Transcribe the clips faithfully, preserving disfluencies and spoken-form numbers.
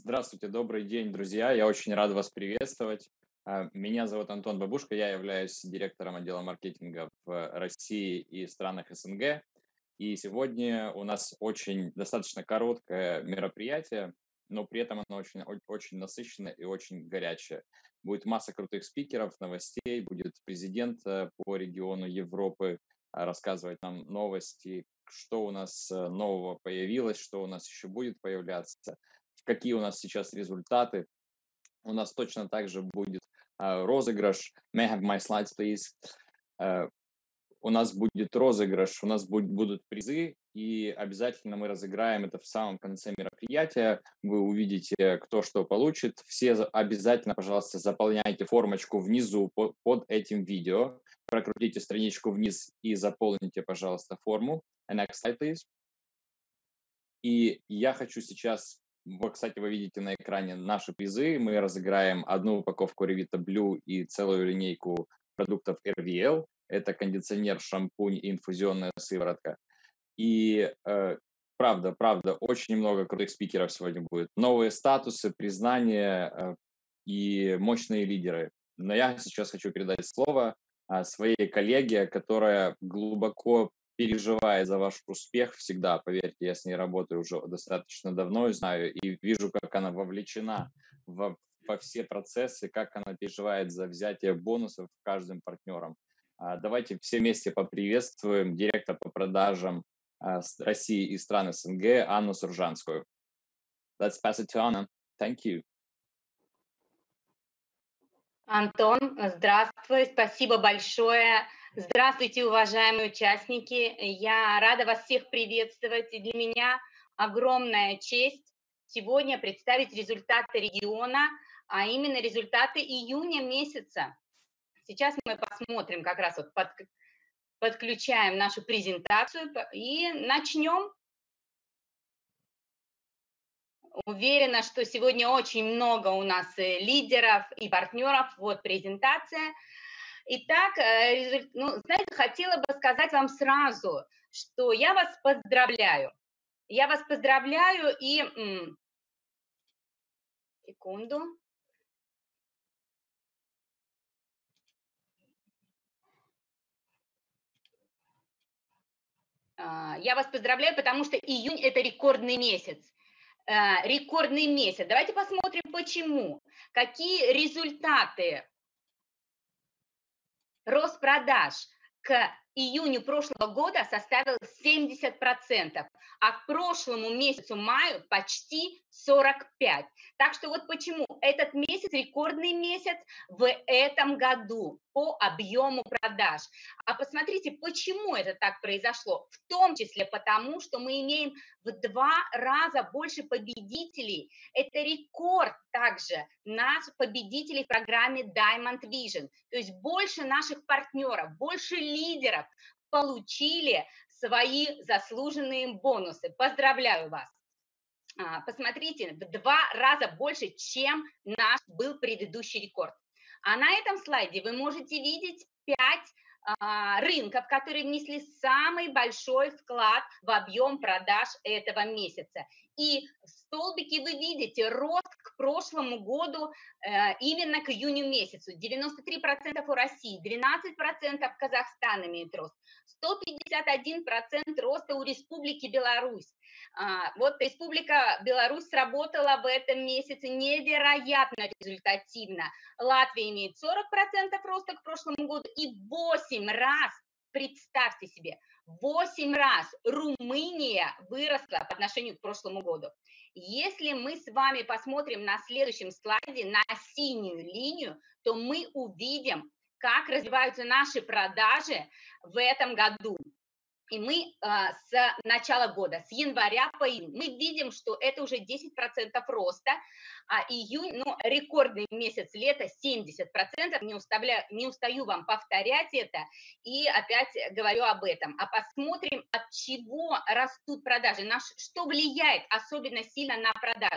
Здравствуйте, добрый день, друзья. Я очень рад вас приветствовать. А, Меня зовут Антон Бабушка, я являюсь директором отдела маркетинга в России и странах С Н Г. И сегодня у нас очень достаточно короткое мероприятие, но при этом оно очень, о- очень насыщенное и очень горячее. Будет масса крутых спикеров, новостей, будет президент э, по региону Европы а, рассказывать нам новости, что у нас э, нового появилось, что у нас еще будет появляться, какие у нас сейчас результаты. У нас точно так же будет а, розыгрыш. May I have my slides, please? Э, у нас будет розыгрыш, у нас будь- будут призы, и обязательно мы разыграем это в самом конце мероприятия. Вы увидите, кто что получит. Все за- обязательно, пожалуйста, заполняйте формочку внизу по- под этим видео. Прокрутите страничку вниз и заполните, пожалуйста, форму. And next slide, please. И я хочу сейчас, вот, кстати, вы видите на экране наши призы. Мы разыграем одну упаковку Revita Blue и целую линейку продуктов R V L. Это кондиционер, шампунь и инфузионная сыворотка. И э, правда, правда, очень много крутых спикеров сегодня будет. Новые статусы, признания э, и мощные лидеры. Но я сейчас хочу передать слово а, своей коллеге, которая глубоко переживает за ваш успех всегда. Поверьте, я с ней работаю уже достаточно давно и знаю, и вижу, как она вовлечена во, во все процессы, как она переживает за взятие бонусов каждым партнером. А, Давайте все вместе поприветствуем директора по продажам а, с России и стран С Н Г Анну Суржанскую. Let's pass it to Anna. Thank you. Антон, здравствуй, спасибо большое. Здравствуйте, уважаемые участники. Я рада вас всех приветствовать. И для меня огромная честь сегодня представить результаты региона, а именно результаты июня месяца. Сейчас мы посмотрим, как раз вот под, подключаем нашу презентацию и начнем. Уверена, что сегодня очень много у нас э, лидеров и партнеров. Вот презентация. Итак, э, результ- ну, знаете, хотела бы сказать вам сразу, что я вас поздравляю. Я вас поздравляю и... м, секунду. А, Я вас поздравляю, потому что июнь– это рекордный месяц. Э, Рекордный месяц. Давайте посмотрим, почему. Какие результаты. Рост продаж к июню прошлого года составил семьдесят процентов, а к прошлому месяцу маю почти сорок пять процентов. Так что вот почему этот месяц рекордный месяц в этом году по объему продаж. А посмотрите, почему это так произошло. В том числе потому, что мы имеем в два раза больше победителей. Это рекорд также нас, победителей в программе Diamond Vision. То есть больше наших партнеров, больше лидеров получили свои заслуженные бонусы. Поздравляю вас. А, Посмотрите, в два раза больше, чем наш был предыдущий рекорд. А на этом слайде вы можете видеть пять а, рынков, которые внесли самый большой вклад в объем продаж этого месяца. И в столбике вы видите рост к прошлому году, э, именно к июню месяцу. девяносто три процента у России, двенадцать процентов Казахстан имеет рост, сто пятьдесят один процент роста у Республики Беларусь. А, Вот Республика Беларусь сработала в этом месяце невероятно результативно. Латвия имеет сорок процентов роста к прошлому году и восемь раз, представьте себе, восемь раз Румыния выросла по отношению к прошлому году. Если мы с вами посмотрим на следующем слайде на синюю линию, то мы увидим, как развиваются наши продажи в этом году. И мы а, с начала года, с января по июнь, мы видим, что это уже десять процентов роста, а июнь, ну, рекордный месяц лета, семьдесят процентов, не, уставля, не устаю вам повторять это, и опять говорю об этом. А посмотрим, от чего растут продажи, на что влияет особенно сильно на продажи.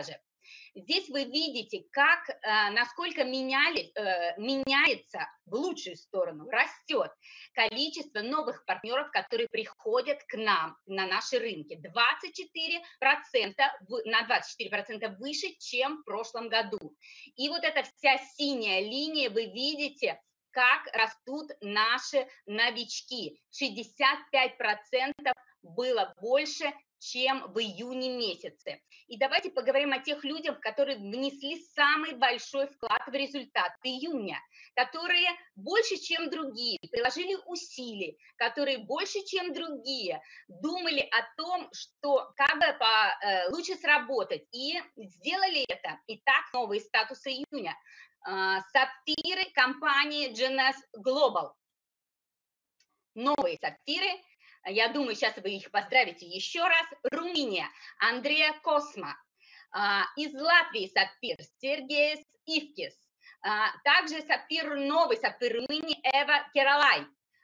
Здесь вы видите, как, э, насколько меняли, э, меняется в лучшую сторону, растет количество новых партнеров, которые приходят к нам на наши рынки. двадцать четыре процента, на двадцать четыре процента выше, чем в прошлом году. И вот эта вся синяя линия, вы видите, как растут наши новички. шестьдесят пять процентов было больше, чем в июне месяце. И давайте поговорим о тех людях, которые внесли самый большой вклад в результат июня, которые больше, чем другие, приложили усилий, которые больше, чем другие, думали о том, что как бы по, э, лучше сработать, и сделали это. Итак, новые статусы июня. Э, сапфиры компании джи эн эс Global. Новые сапфиры. Я думаю, сейчас вы их поздравите еще раз. Румыния, Андрея Косма. А, из Латвии сапфир Сергеес Ивкис. А, также сапфир, новый сапфир Румынии Эва Кералай.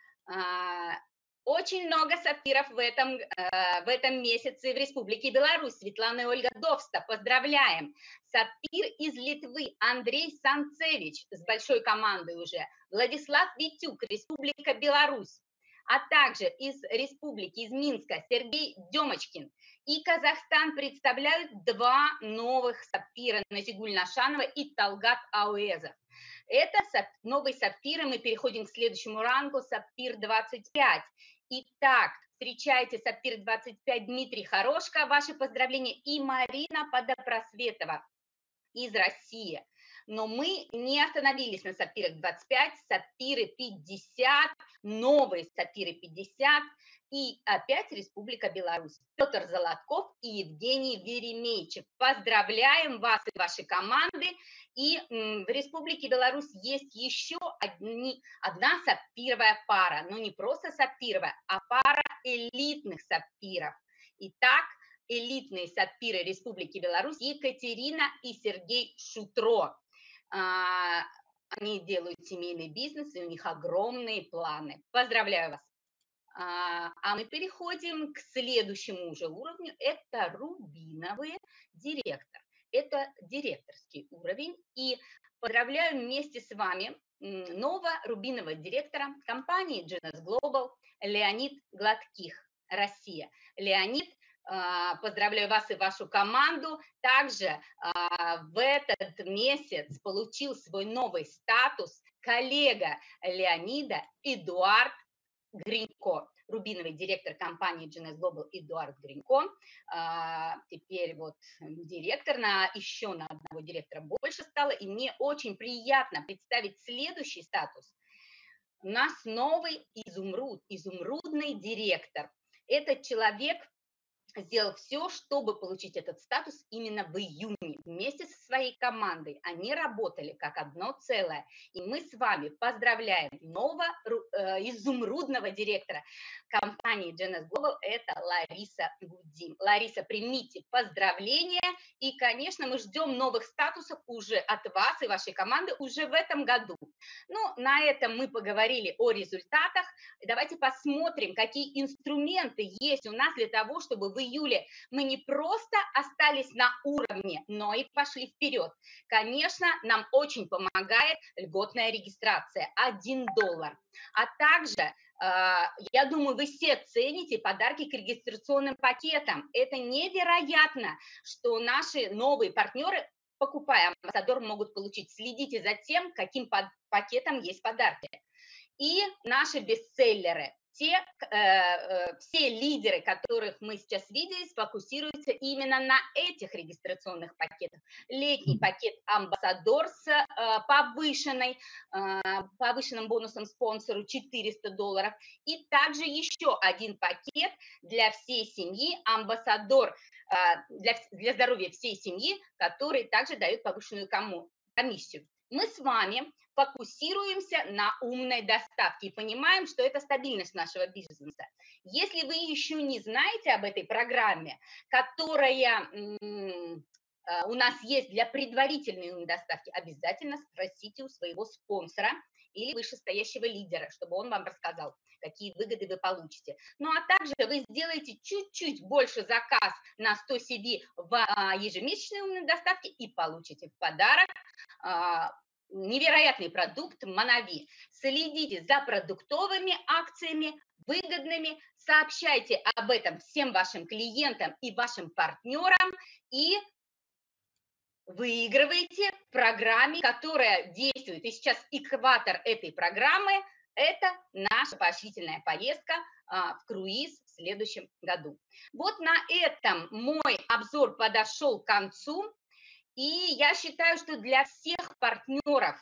А, очень много сапфиров в этом, в этом месяце в Республике Беларусь. Светлана и Ольга Довста, поздравляем. Сапфир из Литвы Андрей Санцевич с большой командой уже. Владислав Витюк, Республика Беларусь. А также из республики, из Минска, Сергей Демочкин. И Казахстан представляют два новых сапфира, Назигуль Нашанова и Талгат Ауэзов. Это сап, новые сапфиры, мы переходим к следующему рангу, сапфир двадцать пять. Итак, встречайте сапфир двадцать пять Дмитрий Хорошко, ваши поздравления, и Марина Подопросветова из России. Но мы не остановились на сапфирах двадцать пять, сапфиры пятьдесят, новые сапфиры пятьдесят, и опять Республика Беларусь. Петр Золотков и Евгений Веремейчик. Поздравляем вас и ваши команды. И м, в Республике Беларусь есть еще одни, одна сапфировая пара, но не просто сапфировая, а пара элитных сапфиров. Итак, элитные сапфиры Республики Беларусь Екатерина и Сергей Шутро. А, они делают семейный бизнес, и у них огромные планы. Поздравляю вас. А, а мы переходим к следующему уже уровню. Это рубиновый директор. Это директорский уровень. И поздравляю вместе с вами нового рубинового директора компании джи эн эс Global Леонид Гладких, Россия. Леонид, поздравляю вас и вашу команду. Также в этот месяц получил свой новый статус коллега Леонида Эдуард Гринько, рубиновый директор компании джи эн эс Global Эдуард Гринько. Теперь вот директор, на еще на одного директора больше стало, и мне очень приятно представить следующий статус. У нас новый изумруд, изумрудный директор. Этот человек сделал все, чтобы получить этот статус именно в июне. Вместе со своей командой они работали как одно целое. И мы с вами поздравляем нового э, изумрудного директора компании джи эн эс Global, это Лариса Гудин. Лариса, примите поздравления. И, конечно, мы ждем новых статусов уже от вас и вашей команды уже в этом году. Ну, на этом мы поговорили о результатах. Давайте посмотрим, какие инструменты есть у нас для того, чтобы вы в июле мы не просто остались на уровне, но и пошли вперед. Конечно, нам очень помогает льготная регистрация, один доллар. А также, я думаю, вы все цените подарки к регистрационным пакетам. Это невероятно, что наши новые партнеры, покупая амбассадор, могут получить. Следите за тем, каким пакетом есть подарки. И наши бестселлеры. Те, э, э, все лидеры, которых мы сейчас видели, сфокусируются именно на этих регистрационных пакетах. Летний пакет «Амбассадор» с э, повышенной, э, повышенным бонусом спонсору четыреста долларов. И также еще один пакет для всей семьи «Амбассадор» э, для, для здоровья всей семьи, который также дает повышенную кому, комиссию. Мы с вами фокусируемся на умной доставке и понимаем, что это стабильность нашего бизнеса. Если вы еще не знаете об этой программе, которая у нас есть для предварительной умной доставки, обязательно спросите у своего спонсора или вышестоящего лидера, чтобы он вам рассказал, какие выгоды вы получите. Ну а также вы сделаете чуть-чуть больше заказ на сто си ви в а, ежемесячной умной доставке и получите в подарок а, невероятный продукт Manavi. Следите за продуктовыми акциями, выгодными, сообщайте об этом всем вашим клиентам и вашим партнерам и выигрываете в программе, которая действует. И сейчас экватор этой программы – это наша поощрительная поездка а, в круиз в следующем году. Вот на этом мой обзор подошел к концу. И я считаю, что для всех партнеров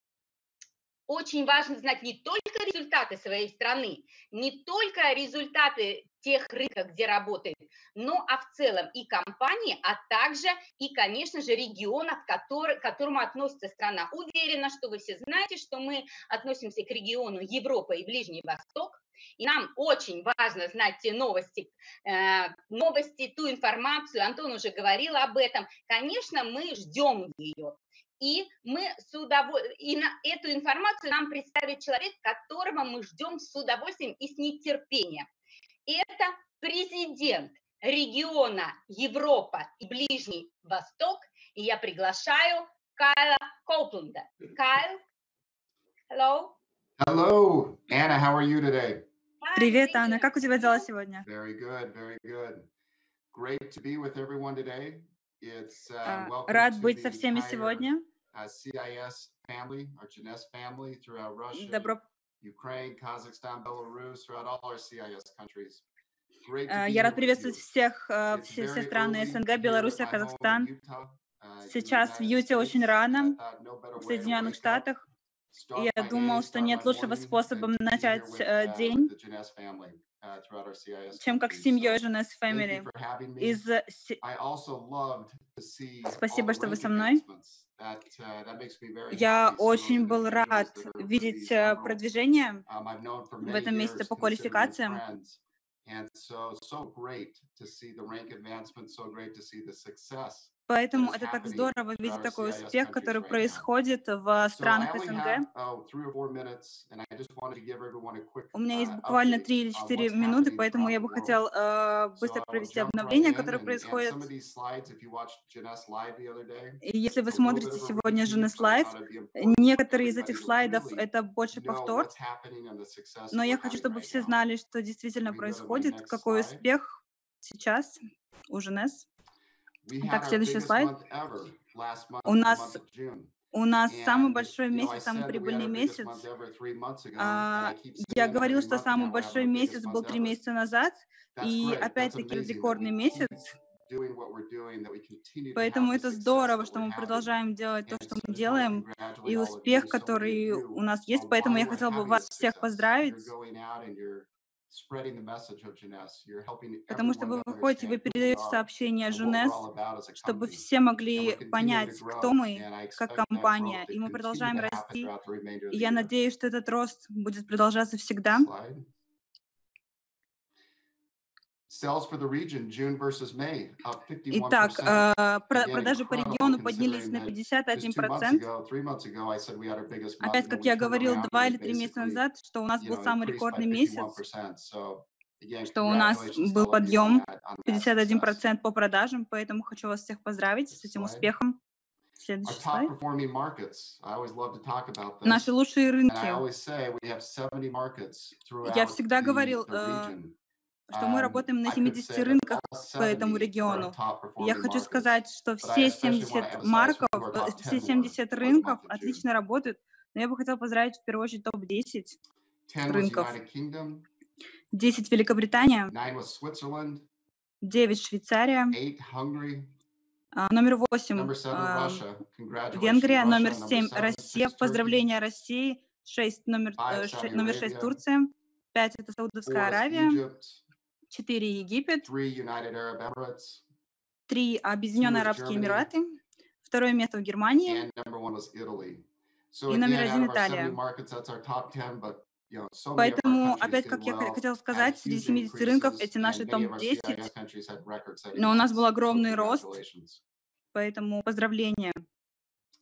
очень важно знать не только результаты своей страны, не только результаты тех рынков, где работает, но а в целом и компании, а также и, конечно же, региона, к, который, к которому относится страна. Уверена, что вы все знаете, что мы относимся к региону Европа и Ближний Восток, и нам очень важно знать те новости, э, новости, ту информацию, Антон уже говорил об этом. Конечно, мы ждем ее. И мы с удовольствием, и на эту информацию нам представит человек, которого мы ждем с удовольствием и с нетерпением. Это президент региона Европа и Ближний Восток, и я приглашаю Кайла Коупленда. Кайл, hello. Hello, Anna, how are you today? Привет, Анна, как у тебя дела сегодня? Very good, very good. Great to be with everyone today. It's uh, А, welcome Рад to быть the со всеми entire сегодня. uh, си ай эс family, our Jeunesse family throughout Russia, Добро, Ukraine, Kazakhstan, Belarus, throughout all our си ай эс countries. Great to а, be я here рад with приветствовать you. всех, а, It's все, все very страны early СНГ, here Беларусь, at my home in Казахстан. Utah, uh, in the Сейчас в United Юте очень States, and I рано, thought no better в way to Соединенных wake up, Штатах, и start я my думал, day, что start my нет лучшего morning, способа than to be here начать with, э, uh, with день, the Jeunesse family uh, throughout our си ай эс чем как с countries. семьей So Jeunesse thank you Family. for having me. Из... се- I also loved to see all Спасибо, the что вы rank со мной. advancements. That uh, that makes me very Я happy. So those очень был individuals рад that are for видеть these э, emeralds, продвижение um, I've known for в many этом месяце years, по consider me квалификациям. friends. And so, so great to see the rank advancement, so great to see the success that Поэтому is это так happening здорово throughout видеть our такой си ай эс успех, countries который right now. происходит в So I странах only СНГ. have oh, three or four minutes, and I just wanted to give everyone a quick У меня есть uh, буквально update три или on четыре what's минуты, happening поэтому around я the бы world. хотел э, быстро So I will провести jump right обновления, in, которые and, and происходят. some of these slides, if you watched Jeunesse Live the other day, И если вы it's a little bit смотрите of a сегодня repeat, Jeunesse but I Live, thought it'd be important for некоторые из everybody этих to слайдов really это больше know повтор, what's happening and the success но that я we're хочу, having чтобы right все now. знали, что действительно We can go to my происходит, next какой slide. успех сейчас у Jeunesse. We had Так, our следующий biggest слайд. month ever last month, У the month нас of June. у нас самый And, большой you know, I месяц, самый said that we had прибыльный our biggest month месяц. ever three months ago, and А, I keep Я saying that говорил, every что month самый now we're having большой our месяц biggest был month три ever. месяца назад, That's и great. That's опять-таки amazing that рекордный we месяц. keep doing what we're doing, that we continue to have Поэтому the это success здорово, that что we're мы having. продолжаем делать то, And что so I мы just want to делаем, congratulate и all of you, успех, so many of который you, у нас on есть. Поэтому why я we're хотела бы having the вас всех success. You're поздравить, going out and you're spreading the message of Jeunesse. You're helping потому что everyone вы to выходите, вы understand who we передаете are сообщение and what we're Jeunesse, all about as a чтобы company. все And we're могли continuing to понять, кто grow, мы and I как expect that growth компания, to и мы continue продолжаем to happen расти. throughout the remainder of И the я year. надеюсь, что этот рост будет продолжаться всегда. Slide. Sales for the region, June versus May, up fifty-one Итак, percent. э, про- Again, продажи по incredible региону поднялись considering на that пятьдесят just один two months процент. ago, three months ago, I said we had our biggest month, Опять, and then как we я turned говорил around два and или it три месяца basically, назад, что у нас you был know, самый increased by рекордный fifty-one месяц, percent. So again, что у нас congratulations to был all of you on подъем that, on that пятьдесят один success. процент по продажам, поэтому хочу вас всех поздравить с Next этим slide. успехом. Our Следующий top слайд. performing markets. I always love to talk about Наши this. лучшие And I рынки. always say we have seventy markets Я throughout всегда the, говорил, the э, region. что мы Um, работаем на I could семидесяти say that рынках all по этому seventy are our региону. top И я performing хочу markets. сказать, что But I все especially want to семьдесят emphasize марков, who our э, top все ten were семьдесят for the рынков month of June. отлично работают. Но я бы хотела поздравить в первую очередь топ десять ten was рынков. United Kingdом, десять Великобритания, nine was Switzerland, девять Швейцария, eight Hungary, а, номер восемь number seven а, Russia. Congratulations Венгрия, Russia. номер Number семь seven, Россия, six Turkey, поздравления России, шесть номер, five э, ше- Saudi номер шесть Arabia, Турция, пять это Саудовская four is Аравия, Egypt, четыре Египет, three United Arab Emirates, три two Объединенные is Арабские Germany, Эмираты, второе место в Германии and number one was Italy. So и номер again, out один of our seventy Италия. markets, that's our top ten, but you know, so many of our Поэтому, countries опять, did как я х- well, хотела had сказать, среди huge семидесяти рынков increases, эти наши and many of топ our си ай эс десять, countries had record-setting но у нас months. был So огромный рост, congratulations. поэтому поздравления.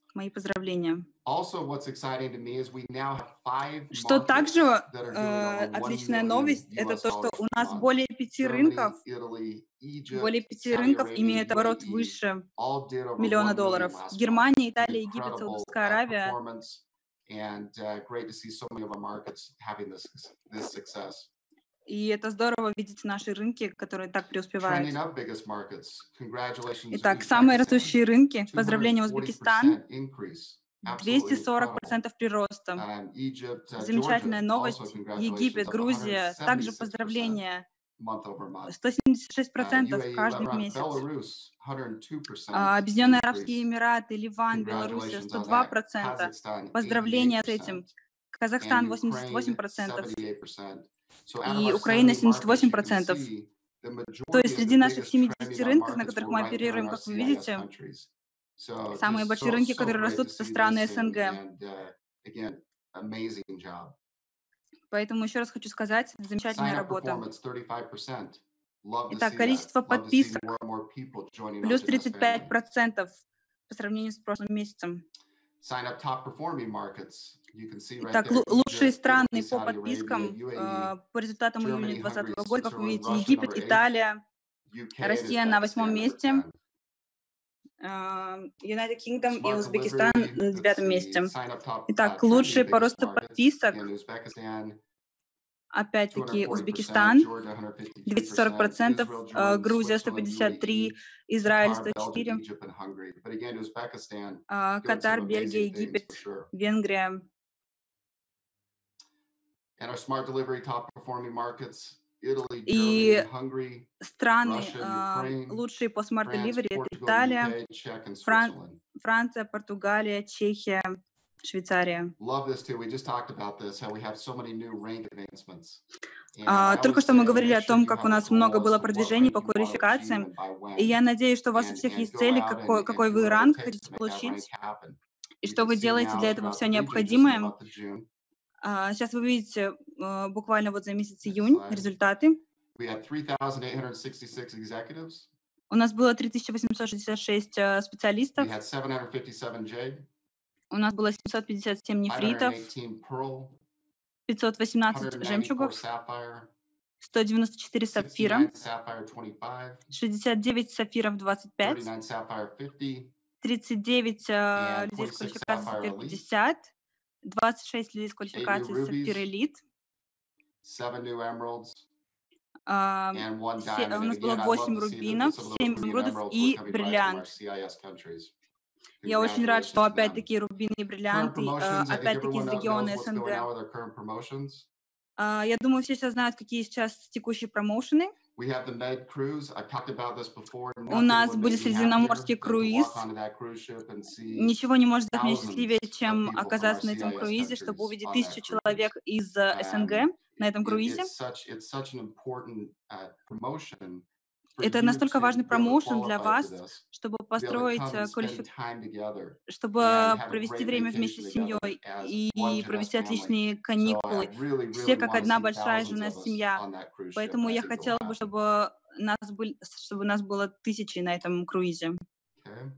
Мои поздравления. Also, what's exciting to me is we now have five Что markets также that are doing э, over one отличная million новость, U это S то, что dollars у per нас month. более пяти рынков, Germany, Italy, более Egypt, пяти Saudi рынков Arabia, имеют оборот U A E, выше all did over миллиона one million долларов. last month. Германия, An Италия, Египет, incredible Саудовская uh, Аравия. performance, and uh, great to see so many of our markets having this this success. И это здорово видеть наши рынки, которые так преуспевают. Trending up biggest markets. Congratulations, Итак, самые Uzbekistan. растущие рынки. Поздравления, two hundred forty Узбекистан. percent increase. двести Absolutely сорок incredible. процентов прироста. Um, Egypt, uh, Замечательная Georgia, also новость. congratulations, Египет, up Грузия. Также one hundred seventy-six percent поздравления. month over month. сто семьдесят шесть Uh, процентов U A E, каждый Lebanon, месяц. Belarus, one hundred two percent А, Объединенные increase. Арабские Эмираты, Ливан, Белоруссия Congratulations сто on два that. процента. Kazakhstan, Поздравления eighty-eight с этим. percent. Казахстан And восемьдесят восемь Ukraine, процентов. seventy-eight percent. So out of И our Украина seventy семьдесят markets, восемь you can процентов. see the То majority есть of среди the наших biggest семидесяти trending up рынков, на markets которых were мы right there in оперируем, our как вы C I S видите, countries. So самые just большие so, рынки, so которые great to растут, это see страны this, and, СНГ. and uh, again, amazing job. Поэтому еще раз хочу сказать, замечательная Sign up работа. performance thirty-five percent. Love to Итак, see that. количество Love to see подписок more and more people joining our плюс Jeunesse тридцать пять family. процентов по сравнению с прошлым месяцем. Sign up top performing markets. You can see right Итак, there, лу- лучшие Egypt, страны Italy, по Saudi Arabia, подпискам U A э, E, по результатам июня Germany, Hungary, двадцатого года, как вы Switzerland, видите, Russia Египет, number eight, Италия, U K and Россия на восьмом Uzbekistan number месте, ten. э, United Kingdom и Smart Узбекистан delivery, на let's девятом see, месте. sign up top uh, Итак, trending лучшие по biggest росту markets. подписок, Again, Uzbekistan, опять-таки, two hundred forty percent, Узбекистан, Georgia, one hundred fifty-three двести сорок percent, процентов, Israel, э, Jordan, Грузия Switzerland, сто пятьдесят три, U A E, Израиль Qatar, сто Belgium, четыре, Egypt, and Hungary. But again, Uzbekistan э, doing some Катар, Бельгия, amazing things Египет, for sure. Венгрия. And our smart delivery top performing markets, Italy, Germany, И Hungary, страны Russia, э, Ukraine, лучшие по Smart France, Delivery — это Portugal, Италия, U K, Czech, and Фран- Switzerland. Франция, Португалия, Чехия, Швейцария. Love this too. We just talked about this, how we have so many new rank advancements. And А, I Только always что мы say, говорили make о sure том, you как у have a нас много goal было as to what продвижений rank по you want to achieve квалификациям. and by И when. я надеюсь, что у вас у And, всех and есть go цели, out какой, and, and какой do вы whatever it ранг takes хотите to make that rank получить, happen. и We что can вы see делаете now для it's этого about все the region, just in the необходимое. month of June. А, Сейчас вы видите э, буквально вот за месяц Next июнь slide. результаты. We had three thousand eight hundred sixty-six executives. У нас было три тысячи восемьсот шестьдесят шесть э, We специалистов, had seven hundred fifty-seven jade, у нас было семьсот пятьдесят семь five hundred нефритов, eighteen pearl, пятьсот one восемнадцать hundred ninety-four жемчугов, sapphire, сто девяносто четыре сапфира, sixty-nine sapphire twenty-five, шестьдесят девять сапфиров двадцать пять, thirty-nine sapphire fifty, тридцать девять э, and людей с forty-six квалификацией sapphire сапфир elite, пятьдесят, двадцать шесть людей с eight new квалификацией сапфир rubies, элит, seven new emeralds, а, and one все- diamond. у And нас было again, I'd love восемь to see that рубинов, some of those семь ruby and изумрудов emeralds were и coming right from our бриллиант. C I S countries. Я очень рад, что Congratulations to them. опять-таки рубины и Current бриллианты, э, promotions, I think опять-таки из everyone kno- региона knows what's going СНГ. on with our current promotions. А, Я думаю, все сейчас знают, какие сейчас текущие промоушены. We have the Med Cruise. I've talked about this before. У Nothing нас would будет make me happier средиземноморский than to круиз. walk onto that cruise ship and see Ничего не может сделать меня thousands счастливее, of чем people from our оказаться на C этом I S круизе, чтобы countries увидеть on that тысячу cruise. человек из э, СНГ Um, на этом it, круизе. it's such it's such an important uh, promotion for Это you настолько to важный be able to промоушен для qualify for вас, this, чтобы to be able to построить, come э, and spend квалифи- time together чтобы and have a провести great время вместе vacation с together семьей as и one Jeunesse провести family. отличные So каникулы. I really, Все really как want to одна see большая thousands жена of us семья. on that cruise ship, Поэтому and I я think it'll хотела бы, happen. чтобы нас, были, чтобы нас было тысячи на этом круизе. Okay.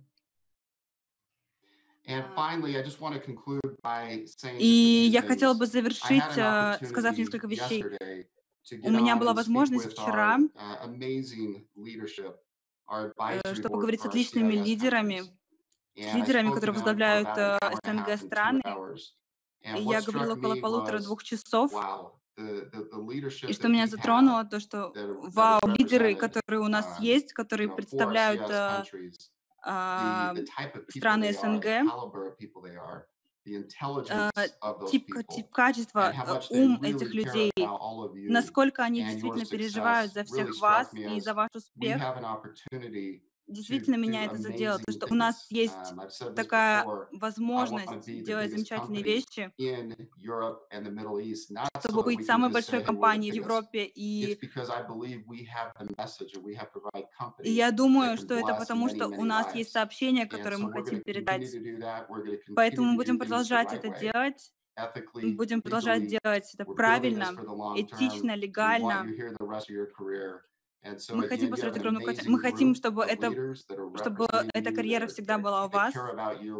And А, finally, I just want to conclude by saying just a И few я хотела things. бы I завершить, had an э, сказав opportunity несколько вещей. yesterday to У get меня on была and speak возможность with вчера, our uh, amazing leadership, our э, advisory чтобы board поговорить с for our отличными C I S лидерами, countries. с And I лидерами, spoke to которые them for возглавляют about an э, hour and a half СНГ and two страны. hours. И And what я говорила struck около me was, полутора-двух часов. wow, the, the, the И leadership что that меня we have затронуло, то, что, that, are- that вау, is лидеры, represented, которые у нас um, есть, you которые know, for our C представляют I S э, countries, the, а, the type of people страны they are, the СНГ, caliber of people they are, the э, intelligence of those тип, ка- people, тип качества, and how э, much they ум этих really care людей, about all of you насколько они and your действительно переживают success за really всех struck вас me и as за ваш we успех, have an opportunity to действительно do меня это задело. То, amazing что у нас things. есть Um, I've said this такая before. I want to возможность be the делать biggest замечательные company вещи, in Europe and the Middle East, not so чтобы that we быть can самой just say, большой hey, we're the компанией в biggest. Европе. It's И, because I believe we have the message and we have the right и company я that думаю, can что это bless потому, many, что у many нас есть lives. сообщение, And которое so мы we're going хотим to continue передать. to do that. We're going to continue Поэтому мы to do будем things the продолжать right это way. делать. Мы Ethically, будем продолжать legally, делать это we're building this правильно, for the long term. этично, We want легально. you here the rest of your career. And so Мы хотим again, you have построить an огромную... кон- amazing Мы хотим, group чтобы, of это, leaders that are чтобы representing эта you, that, карьера are, всегда that, была у that вас, care about you.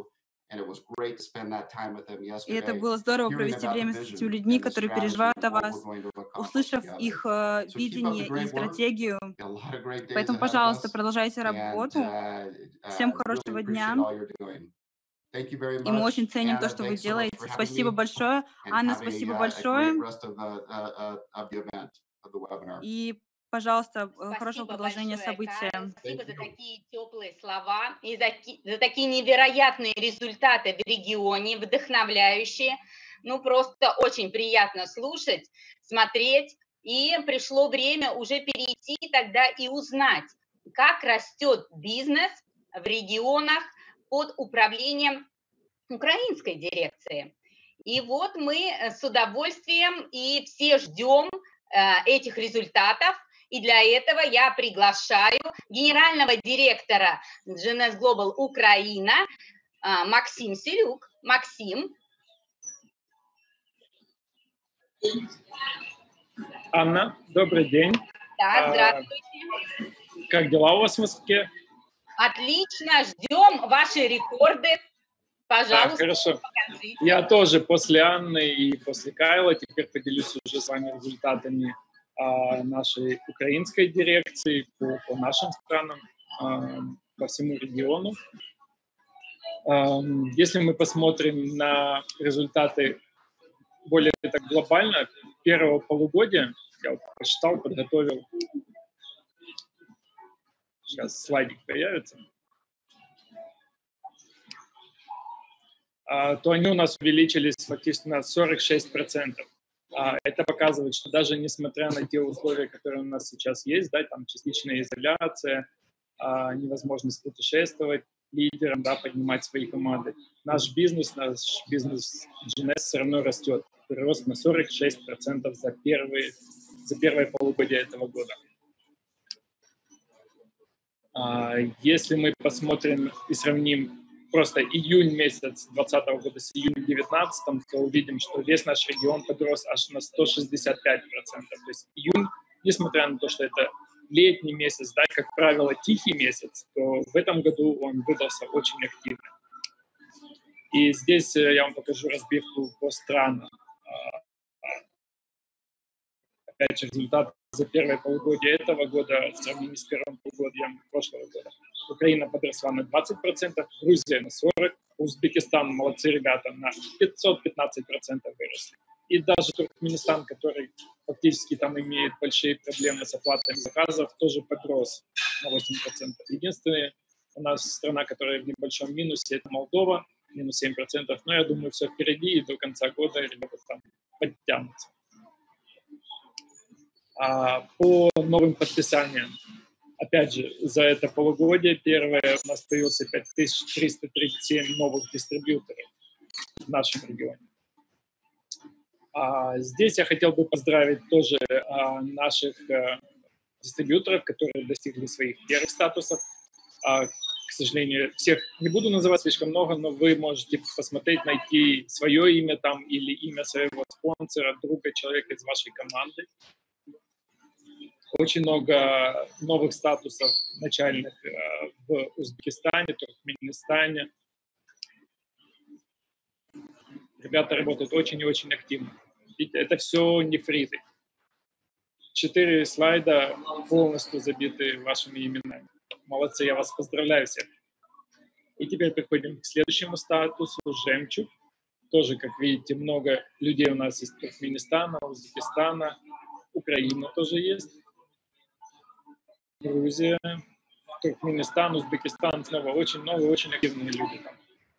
And it was great to spend that time with them И это yesterday, было здорово hearing провести about the время с этими vision людьми, and the которые strategy переживают of о what вас, we're going to accomplish услышав together. их э, So keep up the видение и great work. стратегию. A lot of great days Поэтому, ahead of пожалуйста, us, продолжайте and работу. uh, Всем uh, really хорошего дня. appreciate all you're doing. Thank you very И мы much. очень ценим то, Anna, что вы thanks so much делаете. for having Спасибо me, большое. and Анна, have a, спасибо uh, a большое. great rest of the, uh, uh, of the event, of the webinar. И, пожалуйста, э, хорошего Спасибо продолжения большое, события. Карл. Спасибо Thank за you. такие теплые слова и за, ки- за такие невероятные результаты в регионе, вдохновляющие. Ну, просто очень приятно слушать, смотреть. И пришло время уже перейти тогда и узнать, как растет бизнес в регионах под управлением украинской дирекции. И вот мы с удовольствием и все ждем э, этих результатов. И для этого я приглашаю генерального директора джи эн эс Global Украина э, Максим Селюк. Максим. Анна, добрый день. Да, А, здравствуйте. Как дела у вас в Москве? Отлично, ждем ваши рекорды. Так, Пожалуйста, хорошо. покажите. Я тоже после Анны и после Кайла теперь поделюсь уже с вами результатами а, нашей украинской дирекции по, по нашим странам, а, по всему региону. А, если мы посмотрим на результаты более так глобально, первого полугодия, я вот посчитал, подготовил, сейчас слайдик появится, то они у нас увеличились фактически на сорок шесть процентов. Это показывает, что даже несмотря на те условия, которые у нас сейчас есть, да, там частичная изоляция, невозможность путешествовать лидерам, да, поднимать свои команды, наш бизнес, наш бизнес джи эн эс все равно растет. Прирост на сорок шесть процентов за, первые, за первое полугодие этого года. Если мы посмотрим и сравним просто июнь месяц двадцатого года с июнем девятнадцатым, то увидим, что весь наш регион подрос аж на сто шестьдесят пять процентов. То есть июнь, несмотря на то, что это летний месяц, да, как правило, тихий месяц, то в этом году он выдался очень активно. И здесь я вам покажу разбивку по странам. Опять же, результат за первое полугодие этого года в сравнении с первым полугодием прошлого года. Украина подросла на двадцать процентов, Грузия на сорок процентов, Узбекистан, молодцы ребята, на пятьсот пятнадцать процентов выросли. И даже Туркменистан, который фактически там имеет большие проблемы с оплатой заказов, тоже подрос на восемь процентов. Единственная у нас страна, которая в небольшом минусе, это Молдова, минус семь процентов. Но я думаю, все впереди, и до конца года ребята там подтянутся. А по новым подписаниям, опять же, за это полугодие первое у нас появился пять тысяч триста тридцать семь новых дистрибьюторов в нашем регионе. А здесь я хотел бы поздравить тоже а, наших а, дистрибьюторов, которые достигли своих первых статусов. А, к сожалению, всех не буду называть слишком много, но вы можете посмотреть, найти свое имя там или имя своего спонсора, друга, человека из вашей команды. Очень много новых статусов начальных э, в Узбекистане, Туркменистане. Ребята работают очень и очень активно. Видите, это все не фриды. Четыре слайда полностью забиты вашими именами. Молодцы, я вас поздравляю всех. И теперь переходим к следующему статусу, жемчуг. Тоже, как видите, много людей у нас из Туркменистана, Узбекистана, Украина тоже есть. Грузия, Туркменистан, Узбекистан, снова очень много, очень активные люди там.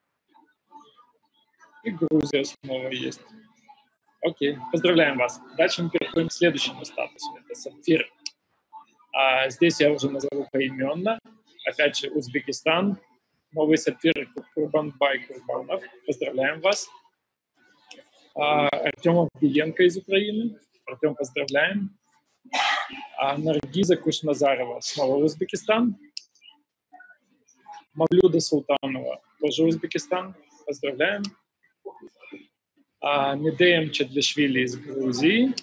И Грузия снова есть. Окей, поздравляем вас. Дальше мы переходим к следующему статусу, это сапфир. А здесь я уже назову поименно. Опять же, Узбекистан, новый сапфир Курбанбай Курбанов. Поздравляем вас. А, Артем Авдиенко из Украины. Артем, поздравляем. А Наргиза Кушназарова, снова Узбекистан. Мавлюда Султанова, тоже Узбекистан. Поздравляем. А Медеем Чадлишвили из Грузии.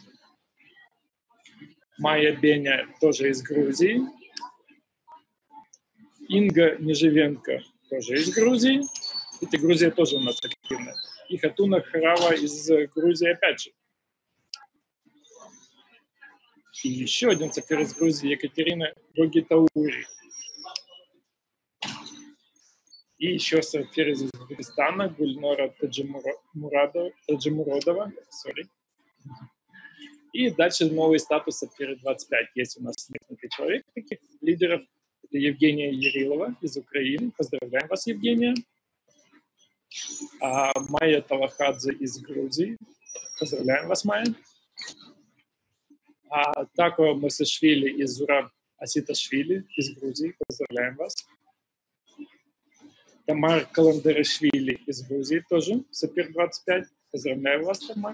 Майя Беня тоже из Грузии. Инга Неживенко тоже из Грузии. Эти Грузия тоже у нас активная. И Хатуна Харава из Грузии опять же. И еще один сапфир из Грузии, Екатерина Гогитаури. И еще сапфир из Узбекистана, Гульнора Таджимурадова. Таджимуродова, sorry. И дальше новый статус сапфира двадцать пять. Есть у нас несколько человек, таких лидеров. Это Евгения Ярилова из Украины. Поздравляем вас, Евгения. А Майя Талахадзе из Грузии. Поздравляем вас, Майя. А Тако Масашвили и Зураб Аситашвили из Грузии. Поздравляем вас. Тамар Каландарашвили из Грузии тоже, сапфир двадцать пять. Поздравляю вас, Тамар.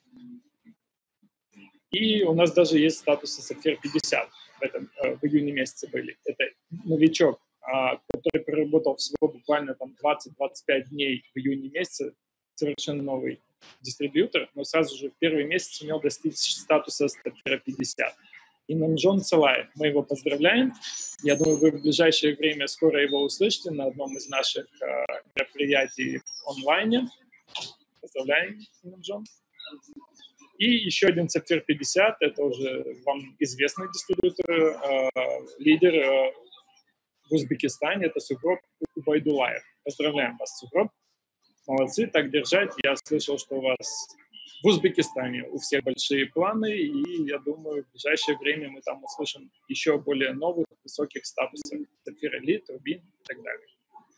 И у нас даже есть статусы сапфир пятьдесят. В, этом, в июне месяце были. Это новичок, который проработал всего буквально там двадцать-двадцать пять дней в июне месяце. Совершенно новый дистрибьютор, но сразу же в первый месяц сумел достичь статуса сапфира пятьдесят. И Намджон Салаев. Мы его поздравляем. Я думаю, вы в ближайшее время скоро его услышите на одном из наших э, мероприятий онлайне. Поздравляем, Намджон. И еще один сапфир пятьдесят. Это уже вам известный дистрибьютор, э, лидер э, в Узбекистане. Это Сугроб Убайдулаев. Поздравляем вас, Сугроб. Молодцы, так держать. Я слышал, что у вас в Узбекистане у всех большие планы, и я думаю, в ближайшее время мы там услышим еще более новых, высоких статусов сапфир элит, рубин и так далее.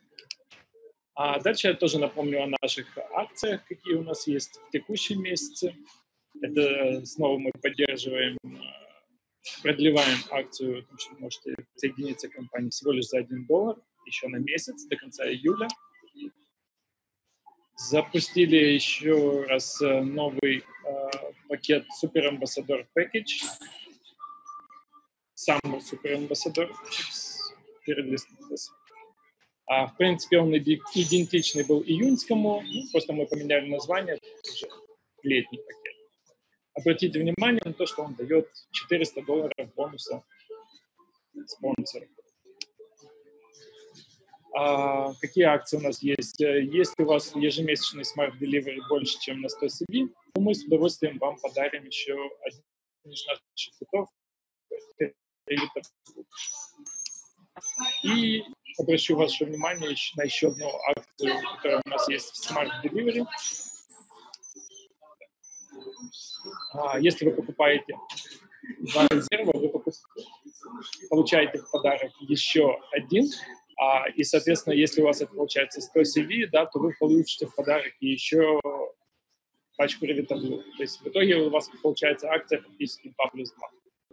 А дальше я тоже напомню о наших акциях, какие у нас есть в текущем месяце. Это снова мы поддерживаем, продлеваем акцию, потому что вы можете соединиться к компании всего лишь за один доллар, еще на месяц, до конца июля. Запустили еще раз новый э, пакет Super Ambassador Package. Сам Super Ambassador. А, в принципе, он идентичный был июньскому, ну, просто мы поменяли название, это уже летний пакет. Обратите внимание на то, что он дает четыреста долларов бонуса спонсору. А какие акции у нас есть? Если у вас ежемесячный Smart Delivery больше, чем на сто си ви, то мы с удовольствием вам подарим еще один из наших китов. И обращу ваше внимание на еще одну акцию, которая у нас есть в Smart Delivery. Если вы покупаете два резерва, вы получаете в подарок еще один. А, и, соответственно, если у вас это получается сто си ви, да, то вы получите в подарок еще пачку Revitablue. То есть в итоге у вас получается акция фактически два плюс два.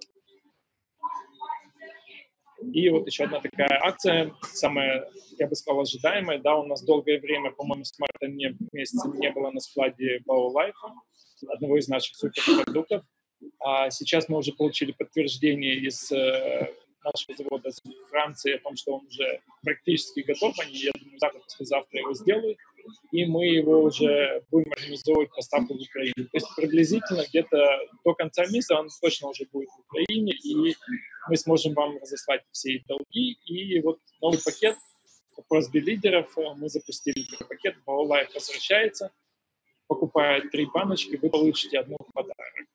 И вот еще одна такая акция, самая, я бы сказал, ожидаемая. Да, у нас долгое время, по-моему, с марта не, месяца не было на складе BioLife, одного из наших суперпродуктов. А сейчас мы уже получили подтверждение из нашего завода в Франции о том, что он уже практически готов. Они, я думаю, завтра-послезавтра его сделают. И мы его уже будем организовывать поставку в Украину. То есть приблизительно где-то до конца месяца он точно уже будет в Украине, и мы сможем вам разослать все долги. И вот новый пакет по просьбе лидеров мы запустили такой пакет. BioLife возвращается, покупая три баночки, вы получите одну в подарок.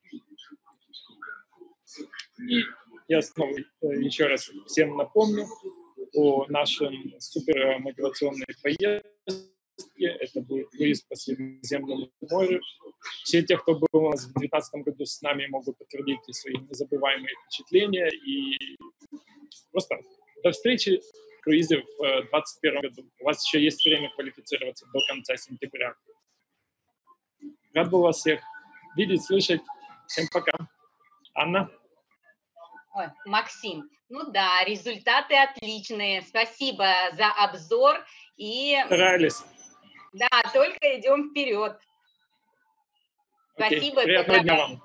И я снова еще раз всем напомню о нашем супермотивационной поездке. Это будет выезд по Средиземному морю. Все те, кто был у нас в две тысячи девятнадцатом году с нами, могут подтвердить свои незабываемые впечатления. И просто до встречи в круизе в две тысячи двадцать первом году. У вас еще есть время квалифицироваться до конца сентября. Рад был вас всех видеть, слышать. Всем пока. Анна? Ой, Максим, ну да, результаты отличные. Спасибо за обзор. И... Старались. Да, только идем вперед. Окей. Спасибо. Приятного дня вам.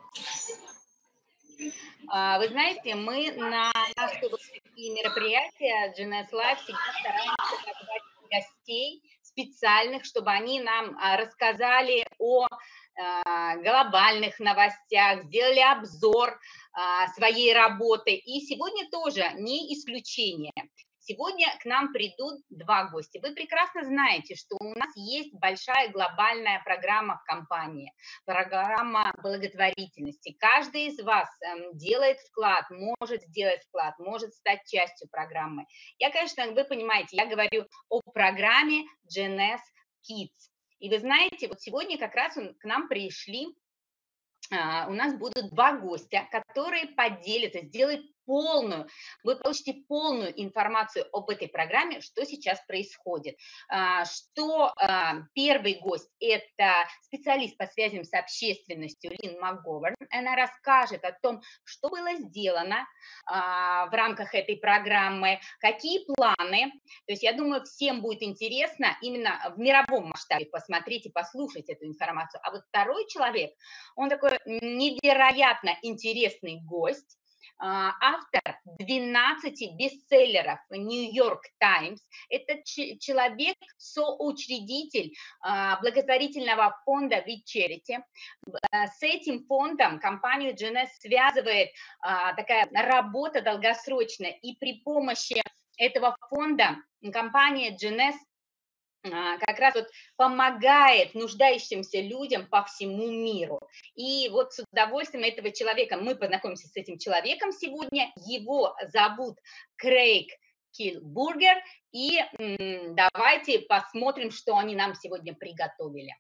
Вы знаете, мы на наши вот такие мероприятия джи эн эс Live всегда стараемся позвать гостей специальных, чтобы они нам рассказали о глобальных новостях, сделали обзор своей работы. И сегодня тоже не исключение. Сегодня к нам придут два гостя. Вы прекрасно знаете, что у нас есть большая глобальная программа в компании, программа благотворительности. Каждый из вас делает вклад, может сделать вклад, может стать частью программы. Я, конечно, вы понимаете, я говорю о программе джи эн эс Kids. И вы знаете, вот сегодня как раз к нам пришли, у нас будут два гостя, которые поделятся, сделают полную, вы получите полную информацию об этой программе, что сейчас происходит. Что первый гость – это специалист по связям с общественностью Лин МакГоверн. Она расскажет о том, что было сделано в рамках этой программы, какие планы. То есть я думаю, всем будет интересно именно в мировом масштабе посмотреть и послушать эту информацию. А вот второй человек, он такой невероятно интересный гость, автор двенадцати бестселлеров Нью-Йорк Таймс. Это человек, соучредитель благотворительного фонда We Charity. С этим фондом компанию джи эн эс связывает такая работа долгосрочная, и при помощи этого фонда компания джи эн эс как раз вот помогает нуждающимся людям по всему миру. И вот с удовольствием этого человека, мы познакомимся с этим человеком сегодня. Его зовут Крейг Килбургер. И м, давайте посмотрим, что они нам сегодня приготовили.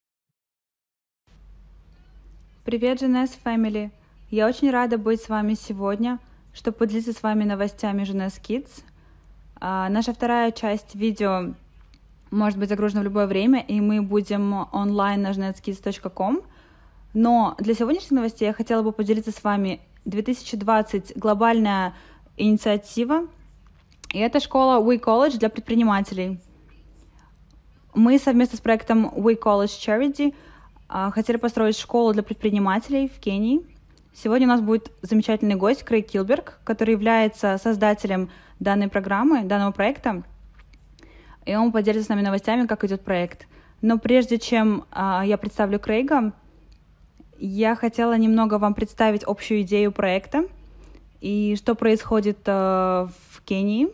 Привет, джи эн эс Family! Я очень рада быть с вами сегодня, чтобы поделиться с вами новостями джи эн эс Kids. А, наша вторая часть видео может быть загружена в любое время, и мы будем онлайн на джи эн эс кидс точка ком. Но для сегодняшних новостей я хотела бы поделиться с вами две тысячи двадцать глобальная инициатива, и это школа We College для предпринимателей. Мы совместно с проектом We College Charity хотели построить школу для предпринимателей в Кении. Сегодня у нас будет замечательный гость Крейг Килберг, который является создателем данной программы, данного проекта. И он поделится с нами новостями, как идет проект. Но прежде чем а, я представлю Крейга, я хотела немного вам представить общую идею проекта и что происходит а, в Кении.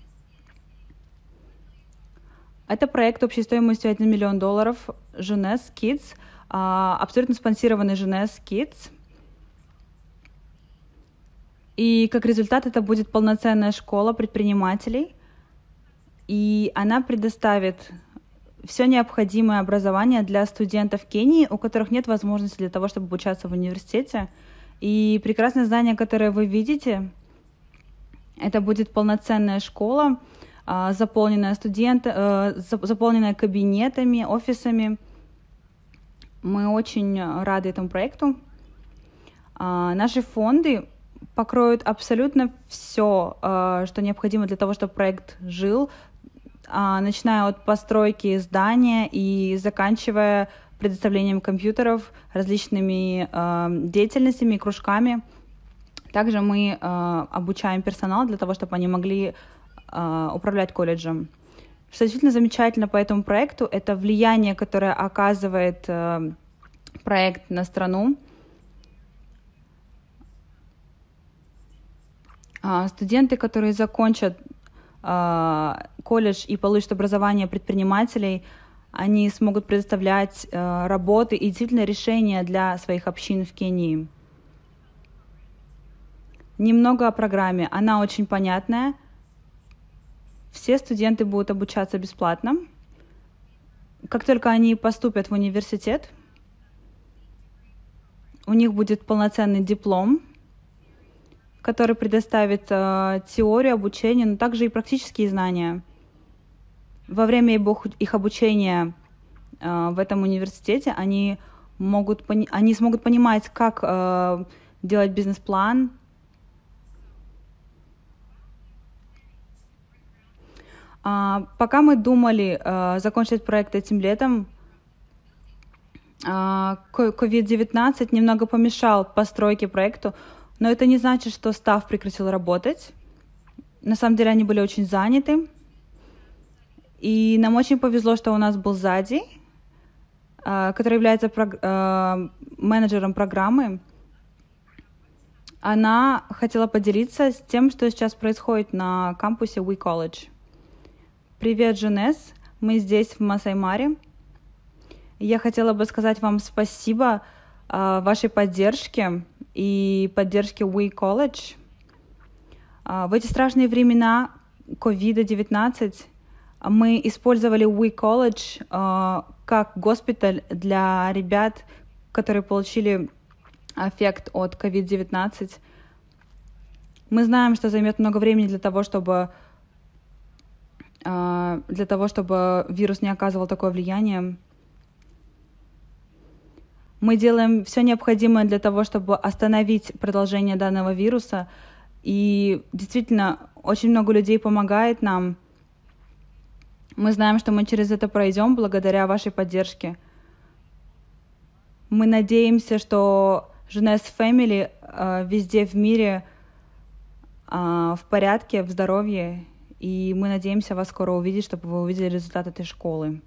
Это проект общей стоимостью один миллион долларов джи эн эс Kids, а, абсолютно спонсированный джи эн эс Kids. И как результат это будет полноценная школа предпринимателей, и она предоставит все необходимое образование для студентов Кении, у которых нет возможности для того, чтобы обучаться в университете. И прекрасное здание, которое вы видите, это будет полноценная школа, заполненная студентами, заполненная кабинетами, офисами. Мы очень рады этому проекту. Наши фонды покроют абсолютно все, что необходимо для того, чтобы проект жил, начиная от постройки здания и заканчивая предоставлением компьютеров, различными деятельностями и кружками. Также мы обучаем персонал для того, чтобы они могли управлять колледжем. Что действительно замечательно по этому проекту, это влияние, которое оказывает проект на страну. Студенты, которые закончат колледж и получат образование предпринимателей, они смогут предоставлять работы и действительно решения для своих общин в Кении. Немного о программе. Она очень понятная. Все студенты будут обучаться бесплатно. Как только они поступят в университет, у них будет полноценный диплом, который предоставит э, теорию обучения, но также и практические знания. Во время их обучения э, в этом университете они, могут, они смогут понимать, как э, делать бизнес-план. А, пока мы думали э, закончить проект этим летом, э, ковид девятнадцать немного помешал постройке проекту. Но это не значит, что став прекратил работать. На самом деле они были очень заняты. И нам очень повезло, что у нас был Зади, который является менеджером программы. Она хотела поделиться с тем, что сейчас происходит на кампусе We College. Привет, Женес. Мы здесь, в Масай-Маре. Я хотела бы сказать вам спасибо э, вашей поддержке и поддержке We College. Э, в эти страшные времена ковид девятнадцать мы использовали We College э, как госпиталь для ребят, которые получили эффект от ковид девятнадцать. Мы знаем, что займет много времени для того, чтобы, э, для того, чтобы вирус не оказывал такое влияние. Мы делаем все необходимое для того, чтобы остановить продолжение данного вируса. И действительно, очень много людей помогает нам. Мы знаем, что мы через это пройдем благодаря вашей поддержке. Мы надеемся, что Женес Family э, везде в мире э, в порядке, в здоровье. И мы надеемся вас скоро увидеть, чтобы вы увидели результат этой школы.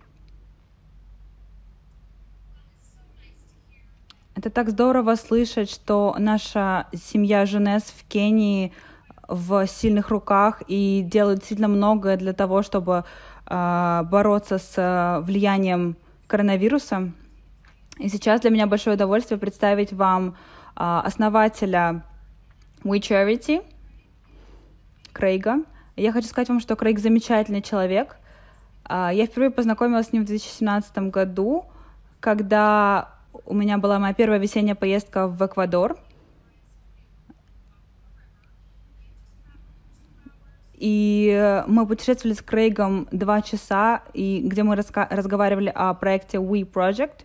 Это так здорово слышать, что наша семья Женес в Кении в сильных руках и делает действительно многое для того, чтобы э, бороться с э, влиянием коронавируса. И сейчас для меня большое удовольствие представить вам э, основателя We Charity, Крейга. Я хочу сказать вам, что Крейг замечательный человек. Э, я впервые познакомилась с ним в две тысячи семнадцатом году, когда у меня была моя первая весенняя поездка в Эквадор. И мы путешествовали с Крейгом два часа, и где мы раска- разговаривали о проекте We Project.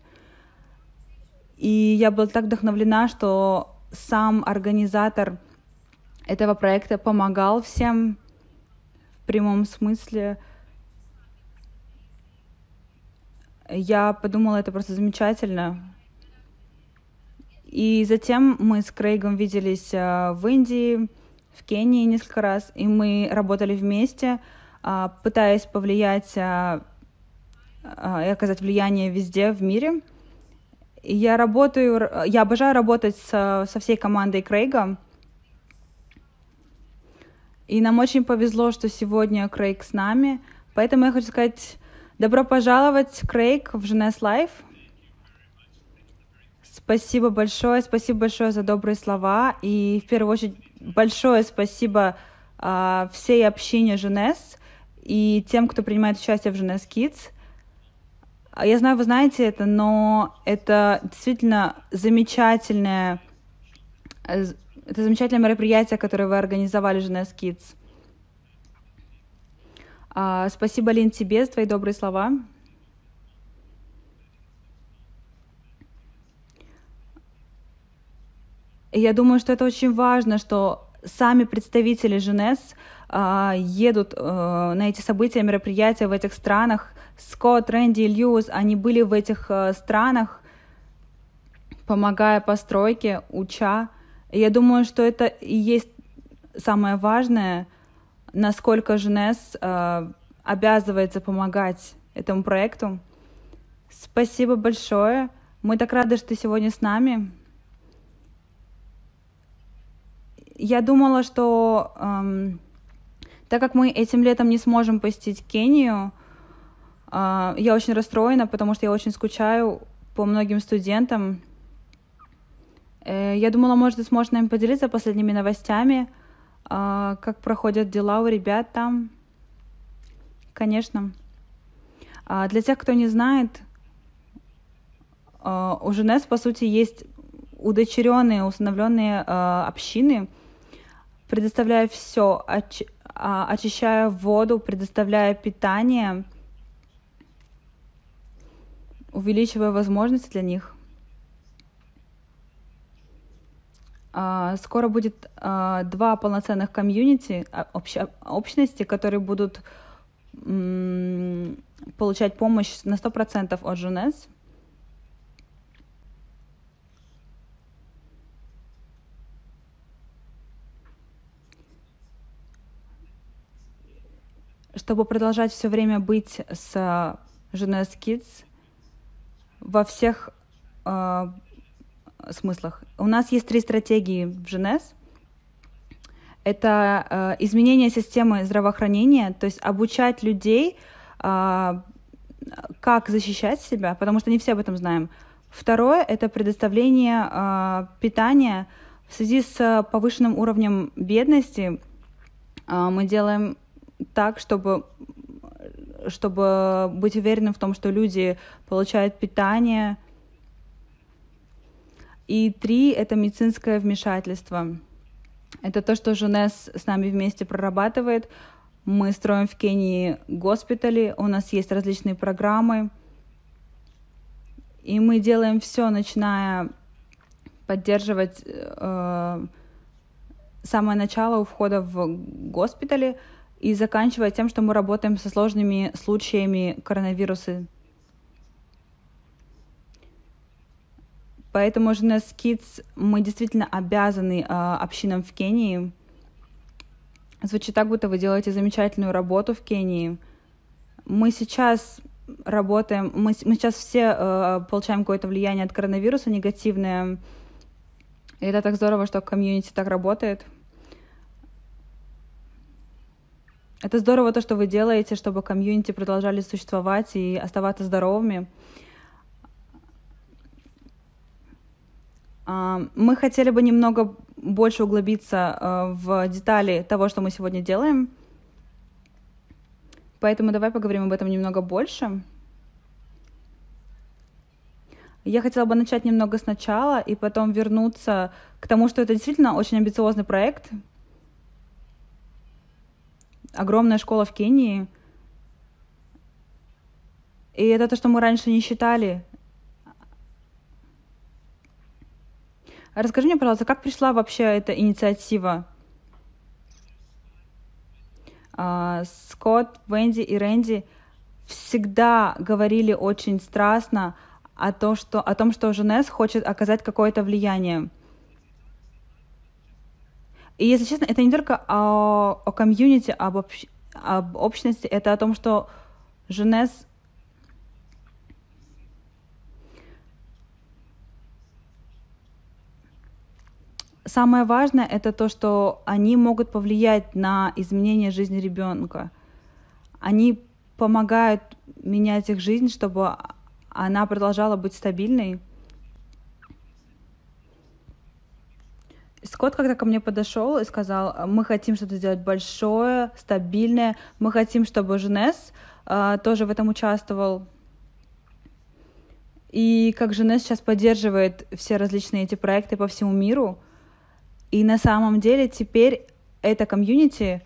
И я была так вдохновлена, что сам организатор этого проекта помогал всем в прямом смысле. Я подумала, это просто замечательно. И затем мы с Крейгом виделись в Индии, в Кении несколько раз, и мы работали вместе, пытаясь повлиять и оказать влияние везде в мире. И я работаю, я обожаю работать со, со всей командой Крейга. И нам очень повезло, что сегодня Крейг с нами. Поэтому я хочу сказать добро пожаловать, Крейг, в Женес Life. Спасибо большое, спасибо большое за добрые слова. И в первую очередь большое спасибо а, всей общине Женес и тем, кто принимает участие в Женес Kids. Я знаю, вы знаете это, но это действительно замечательное, это замечательное мероприятие, которое вы организовали, Женес Kids. А, спасибо, Лин, тебе за твои добрые слова. И я думаю, что это очень важно, что сами представители Женес э, едут э, на эти события, мероприятия в этих странах. Скотт, Рэнди, Льюис, они были в этих э, странах, помогая постройке, уча. И я думаю, что это и есть самое важное, насколько Женес э, обязывается помогать этому проекту. Спасибо большое. Мы так рады, что ты сегодня с нами. Я думала, что эм, так как мы этим летом не сможем посетить Кению, э, я очень расстроена, потому что я очень скучаю по многим студентам. Э, я думала, может, ты сможешь с нами поделиться последними новостями, э, как проходят дела у ребят там. Конечно. Э, для тех, кто не знает, э, у Женес, по сути, есть удочеренные, усыновленные э, общины, предоставляя все, оч, а, очищая воду, предоставляя питание, увеличивая возможности для них. А, скоро будет а, два полноценных комьюнити, общ, общности, которые будут м, получать помощь на сто процентов от Женес. Чтобы продолжать все время быть с Женес Kids во всех э, смыслах. У нас есть три стратегии в Женес. Это э, изменение системы здравоохранения, то есть обучать людей, э, как защищать себя, потому что не все об этом знаем. Второе — это предоставление э, питания. В связи с повышенным уровнем бедности э, мы делаем так, чтобы, чтобы быть уверенным в том, что люди получают питание. И три — это медицинское вмешательство. Это то, что Женес с нами вместе прорабатывает. Мы строим в Кении госпитали, у нас есть различные программы. И мы делаем все, начиная поддерживать э, самое начало у входа в госпитали и заканчивая тем, что мы работаем со сложными случаями коронавируса. Поэтому Женес Kids мы действительно обязаны э, общинам в Кении. Звучит так, будто вы делаете замечательную работу в Кении. Мы сейчас работаем, мы, мы сейчас все э, получаем какое-то влияние от коронавируса негативное. И это так здорово, что комьюнити так работает. Это здорово то, что вы делаете, чтобы комьюнити продолжали существовать и оставаться здоровыми. Мы хотели бы немного больше углубиться в детали того, что мы сегодня делаем. Поэтому давай поговорим об этом немного больше. Я хотела бы начать немного сначала и потом вернуться к тому, что это действительно очень амбициозный проект. Огромная школа в Кении. И это то, что мы раньше не считали. Расскажи мне, пожалуйста, как пришла вообще эта инициатива? Скотт, Венди и Рэнди всегда говорили очень страстно о том, что, о том, что Женес хочет оказать какое-то влияние. И, если честно, это не только о, о комьюнити, об, общ, об общности, это о том, что Женес самое важное — это то, что они могут повлиять на изменение жизни ребенка. Они помогают менять их жизнь, чтобы она продолжала быть стабильной. Скотт когда ко мне подошел и сказал: мы хотим что-то сделать большое, стабильное, мы хотим, чтобы Женес э, тоже в этом участвовал. И как Женес сейчас поддерживает все различные эти проекты по всему миру. И на самом деле теперь эта комьюнити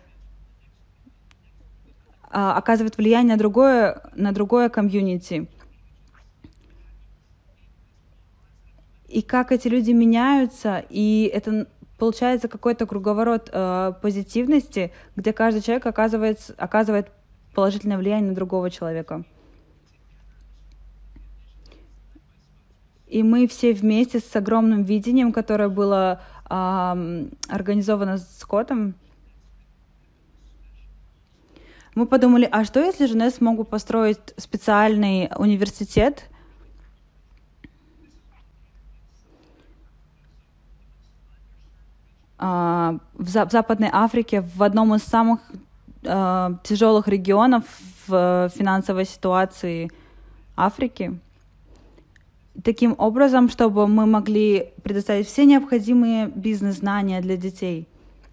а, оказывает влияние на другое, на другое комьюнити. И как эти люди меняются, и это получается какой-то круговорот э, позитивности, где каждый человек оказывает, оказывает положительное влияние на другого человека. И мы все вместе с огромным видением, которое было э, организовано Скоттом, мы подумали, а что если Женес смогут построить специальный университет, в Западной Африке, в одном из самых э, тяжелых регионов в финансовой ситуации Африки. Таким образом, чтобы мы могли предоставить все необходимые бизнес-знания для детей.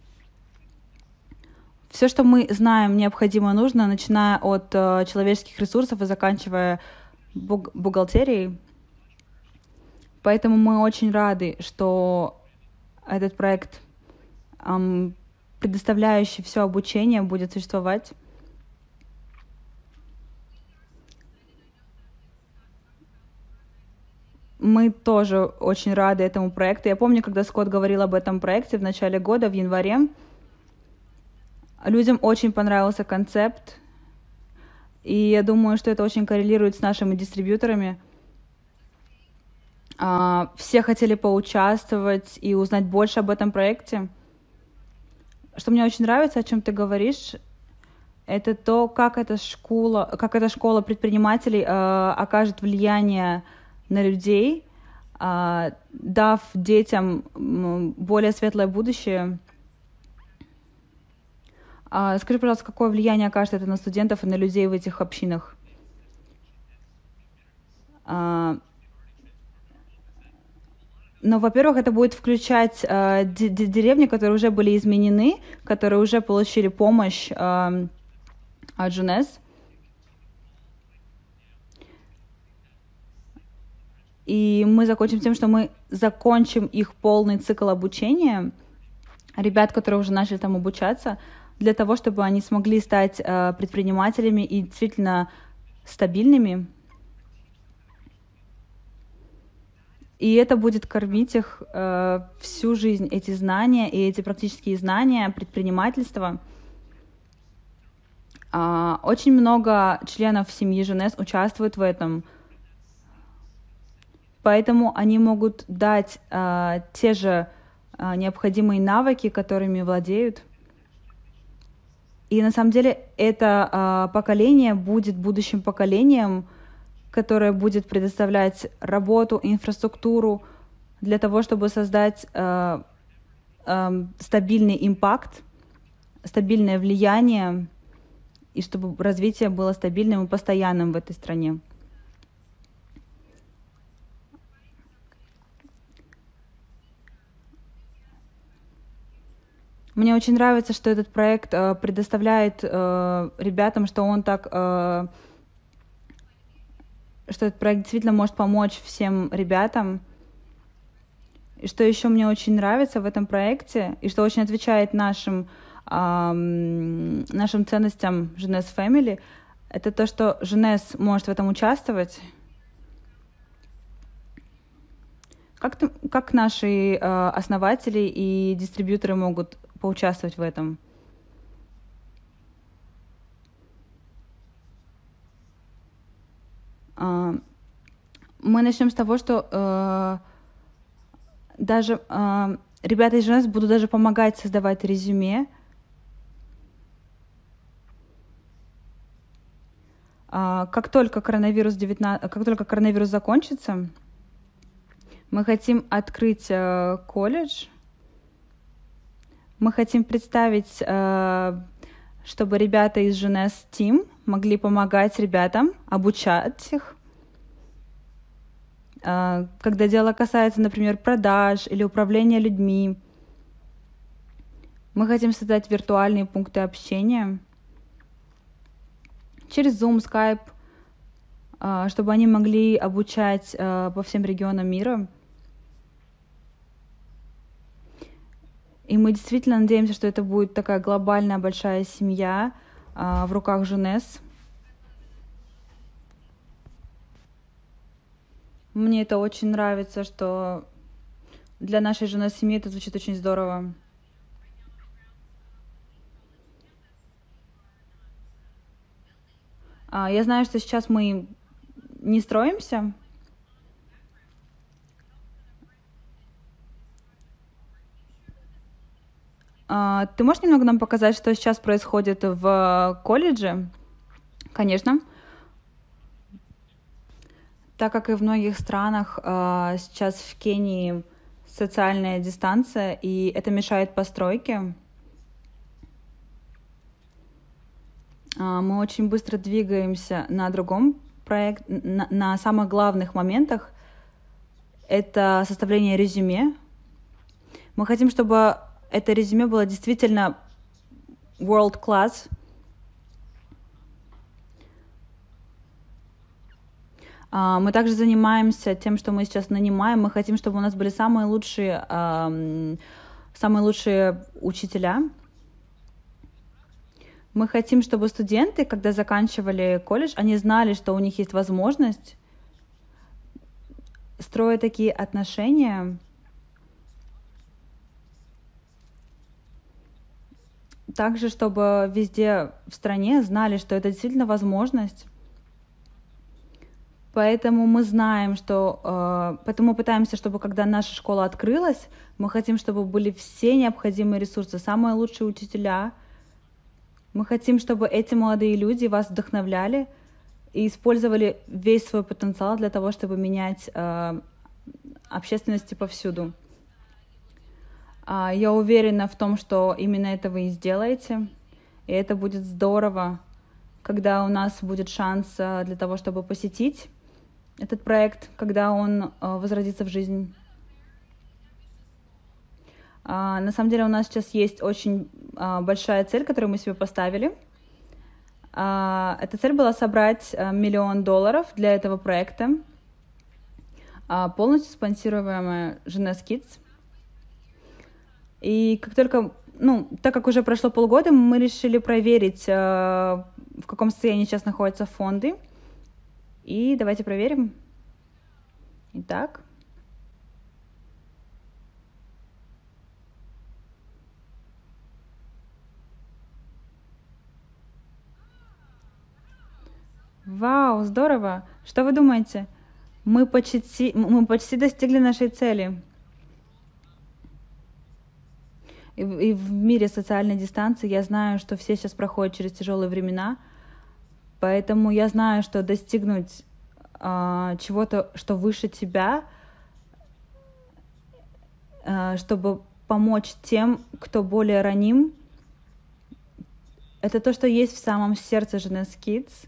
Все, что мы знаем, необходимо и нужно, начиная от э, человеческих ресурсов и заканчивая буг- бухгалтерией. Поэтому мы очень рады, что этот проект, предоставляющий все обучение, будет существовать. Мы тоже очень рады этому проекту. Я помню, когда Скотт говорил об этом проекте в начале года, в январе, людям очень понравился концепт, и я думаю, что это очень коррелирует с нашими дистрибьюторами. Все хотели поучаствовать и узнать больше об этом проекте. Что мне очень нравится, о чем ты говоришь, это то, как эта школа, как эта школа предпринимателей э, окажет влияние на людей, э, дав детям более светлое будущее. А, скажи, пожалуйста, какое влияние окажет это на студентов и на людей в этих общинах? А, ну, во-первых, это будет включать а, д- д- деревни, которые уже были изменены, которые уже получили помощь а, от Жунес. И мы закончим тем, что мы закончим их полный цикл обучения, ребят, которые уже начали там обучаться, для того, чтобы они смогли стать э, предпринимателями и действительно стабильными. И это будет кормить их э, всю жизнь, эти знания и эти практические знания предпринимательства. Э, очень много членов семьи Жунес участвуют в этом. Поэтому они могут дать э, те же э, необходимые навыки, которыми владеют. И на самом деле это э, поколение будет будущим поколением, которое будет предоставлять работу, инфраструктуру для того, чтобы создать э, э, стабильный импакт, стабильное влияние, и чтобы развитие было стабильным и постоянным в этой стране. Мне очень нравится, что этот проект э, предоставляет э, ребятам, что он так, э, что этот проект действительно может помочь всем ребятам. И что еще мне очень нравится в этом проекте, и что очень отвечает нашим, э, нашим ценностям Жунес Family, это то, что Жунес может в этом участвовать. Как, ты, как наши э, основатели и дистрибьюторы могут поучаствовать в этом? Uh, мы начнем с того, что uh, даже uh, ребята из Жунес будут даже помогать создавать резюме. Uh, как только коронавирус девятнадцать, как только коронавирус закончится, мы хотим открыть uh, колледж. Мы хотим представить, чтобы ребята из Жунес Team могли помогать ребятам, обучать их. Когда дело касается, например, продаж или управления людьми. Мы хотим создать виртуальные пункты общения через Zoom, Skype, чтобы они могли обучать по всем регионам мира. И мы действительно надеемся, что это будет такая глобальная большая семья а, в руках Жунес. Мне это очень нравится, что для нашей Жунес семьи это звучит очень здорово. А, я знаю, что сейчас мы не строимся. Ты можешь немного нам показать, что сейчас происходит в колледже? Конечно. Так как и в многих странах, сейчас в Кении социальная дистанция, и это мешает постройке. Мы очень быстро двигаемся на другом проекте, на, на самых главных моментах. Это составление резюме. Мы хотим, чтобы это резюме было действительно world class. Мы также занимаемся тем, что мы сейчас нанимаем. Мы хотим, чтобы у нас были самые лучшие, самые лучшие учителя. Мы хотим, чтобы студенты, когда заканчивали колледж, они знали, что у них есть возможность строить такие отношения. Также, чтобы везде в стране знали, что это действительно возможность. Поэтому мы знаем, что... Э, поэтому мы пытаемся, чтобы когда наша школа открылась, мы хотим, чтобы были все необходимые ресурсы, самые лучшие учителя. Мы хотим, чтобы эти молодые люди вас вдохновляли и использовали весь свой потенциал для того, чтобы менять э, общественности повсюду. Я уверена в том, что именно это вы и сделаете. И это будет здорово, когда у нас будет шанс для того, чтобы посетить этот проект, когда он возродится в жизнь. На самом деле у нас сейчас есть очень большая цель, которую мы себе поставили. Эта цель была собрать миллион долларов для этого проекта, полностью спонсируемая Jeunesse Kids. И как только, ну, так как уже прошло полгода, мы решили проверить, в каком состоянии сейчас находятся фонды. И давайте проверим. Итак. Вау, здорово! Что вы думаете? Мы почти, мы почти достигли нашей цели. И, и в мире социальной дистанции я знаю, что все сейчас проходят через тяжелые времена, поэтому я знаю, что достигнуть э, чего-то, что выше тебя, э, чтобы помочь тем, кто более раним, это то, что есть в самом сердце Jeunesse Kids.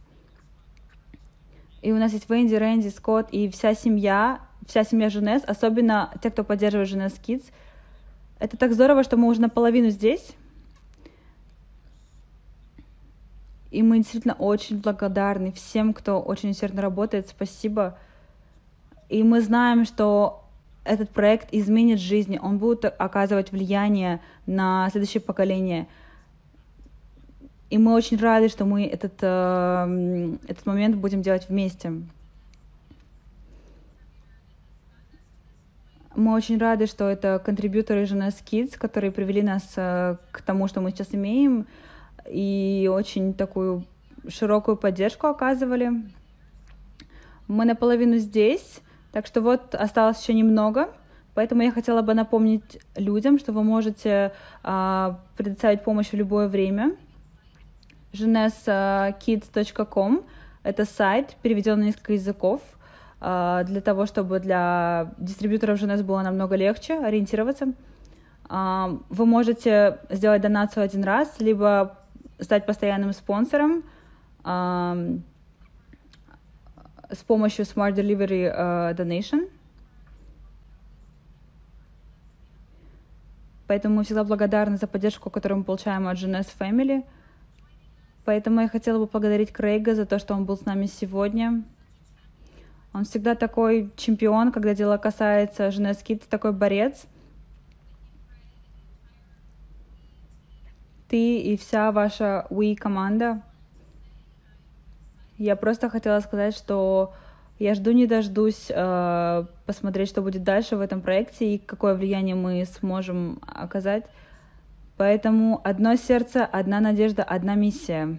И у нас есть Венди, Рэнди, Скотт и вся семья, вся семья Jeunesse, особенно те, кто поддерживает Jeunesse Kids. Это так здорово, что мы уже наполовину здесь. И мы действительно очень благодарны всем, кто очень усердно работает. Спасибо. И мы знаем, что этот проект изменит жизни, он будет оказывать влияние на следующее поколение. И мы очень рады, что мы этот, э, этот момент будем делать вместе. Мы очень рады, что это контрибьюторы Jeunesse Kids, которые привели нас э, к тому, что мы сейчас имеем, и очень такую широкую поддержку оказывали. Мы наполовину здесь, так что вот осталось еще немного. Поэтому я хотела бы напомнить людям, что вы можете э, предоставить помощь в любое время. jeunesse kids точка com — это сайт, переведен на несколько языков, для того, чтобы для дистрибьюторов Jeunesse было намного легче ориентироваться. Вы можете сделать донацию один раз, либо стать постоянным спонсором с помощью Smart Delivery Donation. Поэтому мы всегда благодарны за поддержку, которую мы получаем от Jeunesse Family. Поэтому я хотела бы поблагодарить Крейга за то, что он был с нами сегодня. Он всегда такой чемпион, когда дело касается Jeunesse Kids, такой борец. Ты и вся ваша We команда. Я просто хотела сказать, что я жду не дождусь э, посмотреть, что будет дальше в этом проекте и какое влияние мы сможем оказать. Поэтому одно сердце, одна надежда, одна миссия.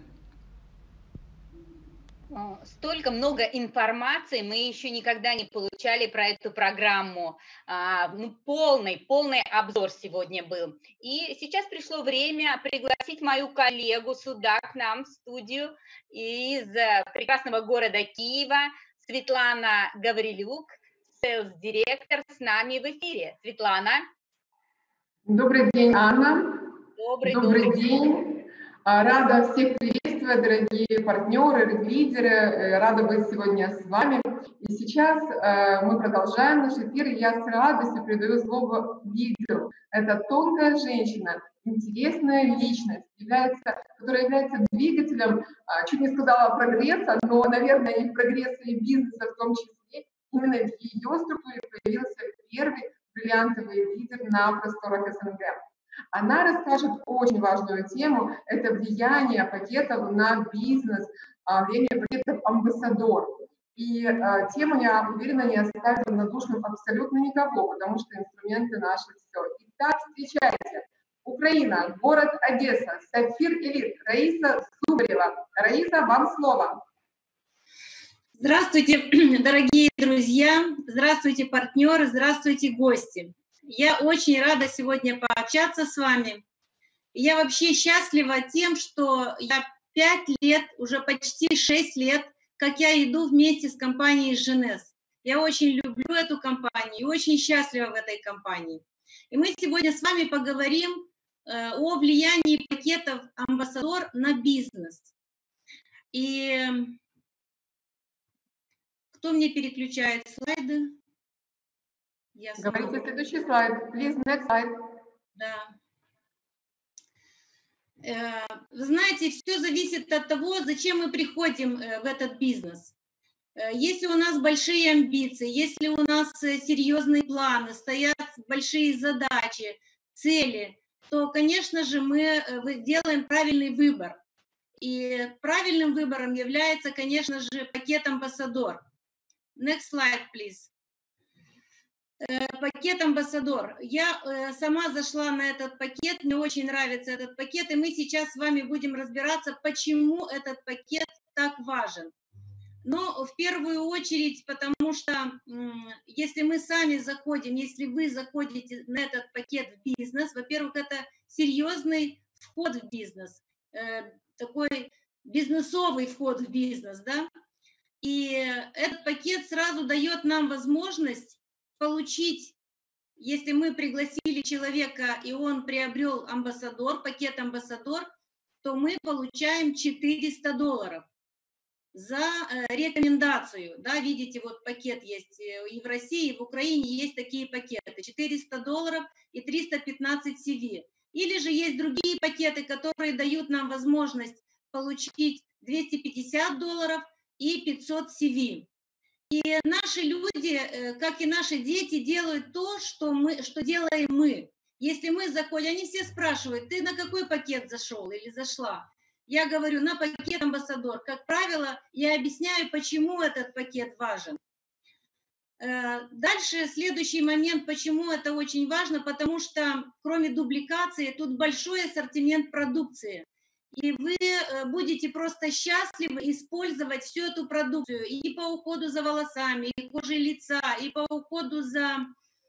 Столько много информации мы еще никогда не получали про эту программу. А, ну, полный, полный обзор сегодня был. И сейчас пришло время пригласить мою коллегу сюда к нам в студию из прекрасного города Киева, Светлана Гаврилюк, селс-директор, с нами в эфире. Светлана. Добрый день, Анна. Добрый, добрый, добрый день. Рада всех приветствовать, дорогие партнеры, лидеры. Рада быть сегодня с вами. И сейчас мы продолжаем наш эфир. Я с радостью передаю слово лидеру. Это тонкая женщина, интересная личность, является, которая является двигателем, чуть не сказала прогресса, но, наверное, и прогресса и бизнеса в том числе. Именно в ее структуре появился первый бриллиантовый лидер на просторах СНГ. Она расскажет очень важную тему, это влияние пакетов на бизнес, влияние пакетов амбассадор. И а, тему, я уверена, не оставит равнодушным абсолютно никого, потому что инструменты наши все. Итак, встречайте. Украина, город Одесса, Сапфир Элит, Раиса Зубарева. Раиса, вам слово. Здравствуйте, дорогие друзья, здравствуйте, партнеры, здравствуйте, гости. Я очень рада сегодня пообщаться с вами. Я вообще счастлива тем, что я пять лет, уже почти шесть лет, как я иду вместе с компанией Jeunesse. Я очень люблю эту компанию и очень счастлива в этой компании. И мы сегодня с вами поговорим о влиянии пакетов «Амбассадор» на бизнес. И кто мне переключает слайды? Я Говорите сама... следующий слайд. Please, next slide. Да. Вы знаете, все зависит от того, зачем мы приходим в этот бизнес. Если у нас большие амбиции, если у нас серьезные планы, стоят большие задачи, цели, то, конечно же, мы делаем правильный выбор. И правильным выбором является, конечно же, пакет «Амбассадор». Next slide, please. Пакет «Амбассадор». Я сама зашла на этот пакет, мне очень нравится этот пакет, и мы сейчас с вами будем разбираться, почему этот пакет так важен. Но в первую очередь, потому что если мы сами заходим, если вы заходите на этот пакет в бизнес, во-первых, это серьезный вход в бизнес, такой бизнесовый вход в бизнес, да, и этот пакет сразу дает нам возможность получить, если мы пригласили человека, и он приобрел «Амбассадор», пакет «Амбассадор», то мы получаем четыреста долларов за рекомендацию, да, видите, вот пакет есть и в России, и в Украине есть такие пакеты, четыреста долларов и триста пятнадцать си ви. Или же есть другие пакеты, которые дают нам возможность получить двести пятьдесят долларов и пятьсот си ви. И наши люди, как и наши дети, делают то, что, мы, что делаем мы. Если мы заходим, они все спрашивают, ты на какой пакет зашел или зашла? Я говорю, на пакет «Амбассадор». Как правило, я объясняю, почему этот пакет важен. Дальше, следующий момент, почему это очень важно, потому что кроме дубликации, тут большой ассортимент продукции. И вы будете просто счастливы использовать всю эту продукцию и по уходу за волосами, и кожей лица, и по уходу за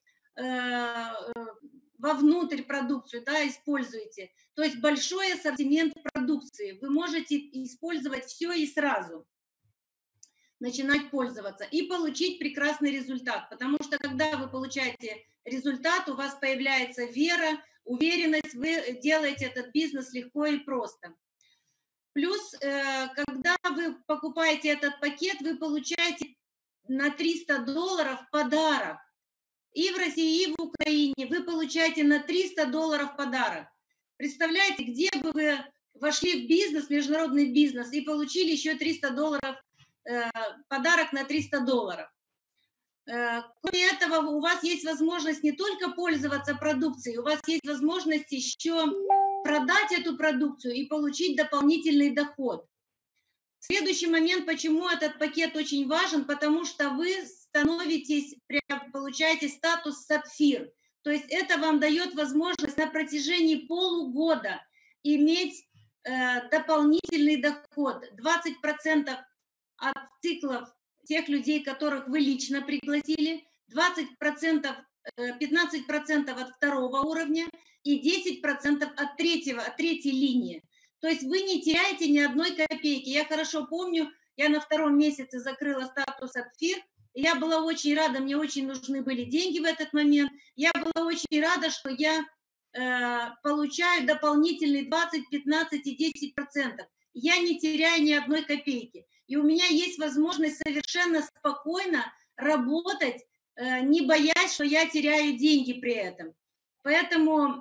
э, вовнутрь продукцию, да, используете. То есть большой ассортимент продукции. Вы можете использовать все и сразу начинать пользоваться и получить прекрасный результат. Потому что когда вы получаете результат, у вас появляется вера, уверенность, вы делаете этот бизнес легко и просто. Плюс, когда вы покупаете этот пакет, вы получаете на триста долларов подарок. И в России, и в Украине вы получаете на триста долларов подарок. Представляете, где бы вы вошли в бизнес, международный бизнес, и получили еще триста долларов, подарок на триста долларов. Кроме этого, у вас есть возможность не только пользоваться продукцией, у вас есть возможность еще продать эту продукцию и получить дополнительный доход. Следующий момент, почему этот пакет очень важен, потому что вы становитесь, получаете статус «Сапфир». То есть это вам дает возможность на протяжении полугода иметь э, дополнительный доход. двадцать процентов от циклов тех людей, которых вы лично пригласили, двадцать процентов, пятнадцать процентов от второго уровня и десять процентов от третьего, от третьей линии. То есть вы не теряете ни одной копейки. Я хорошо помню, я на втором месяце закрыла статус «Сапфир», и я была очень рада, мне очень нужны были деньги в этот момент. Я была очень рада, что я э, получаю дополнительные двадцать, пятнадцать и десять процентов. Я не теряю ни одной копейки. И у меня есть возможность совершенно спокойно работать, э, не боясь, что я теряю деньги при этом. Поэтому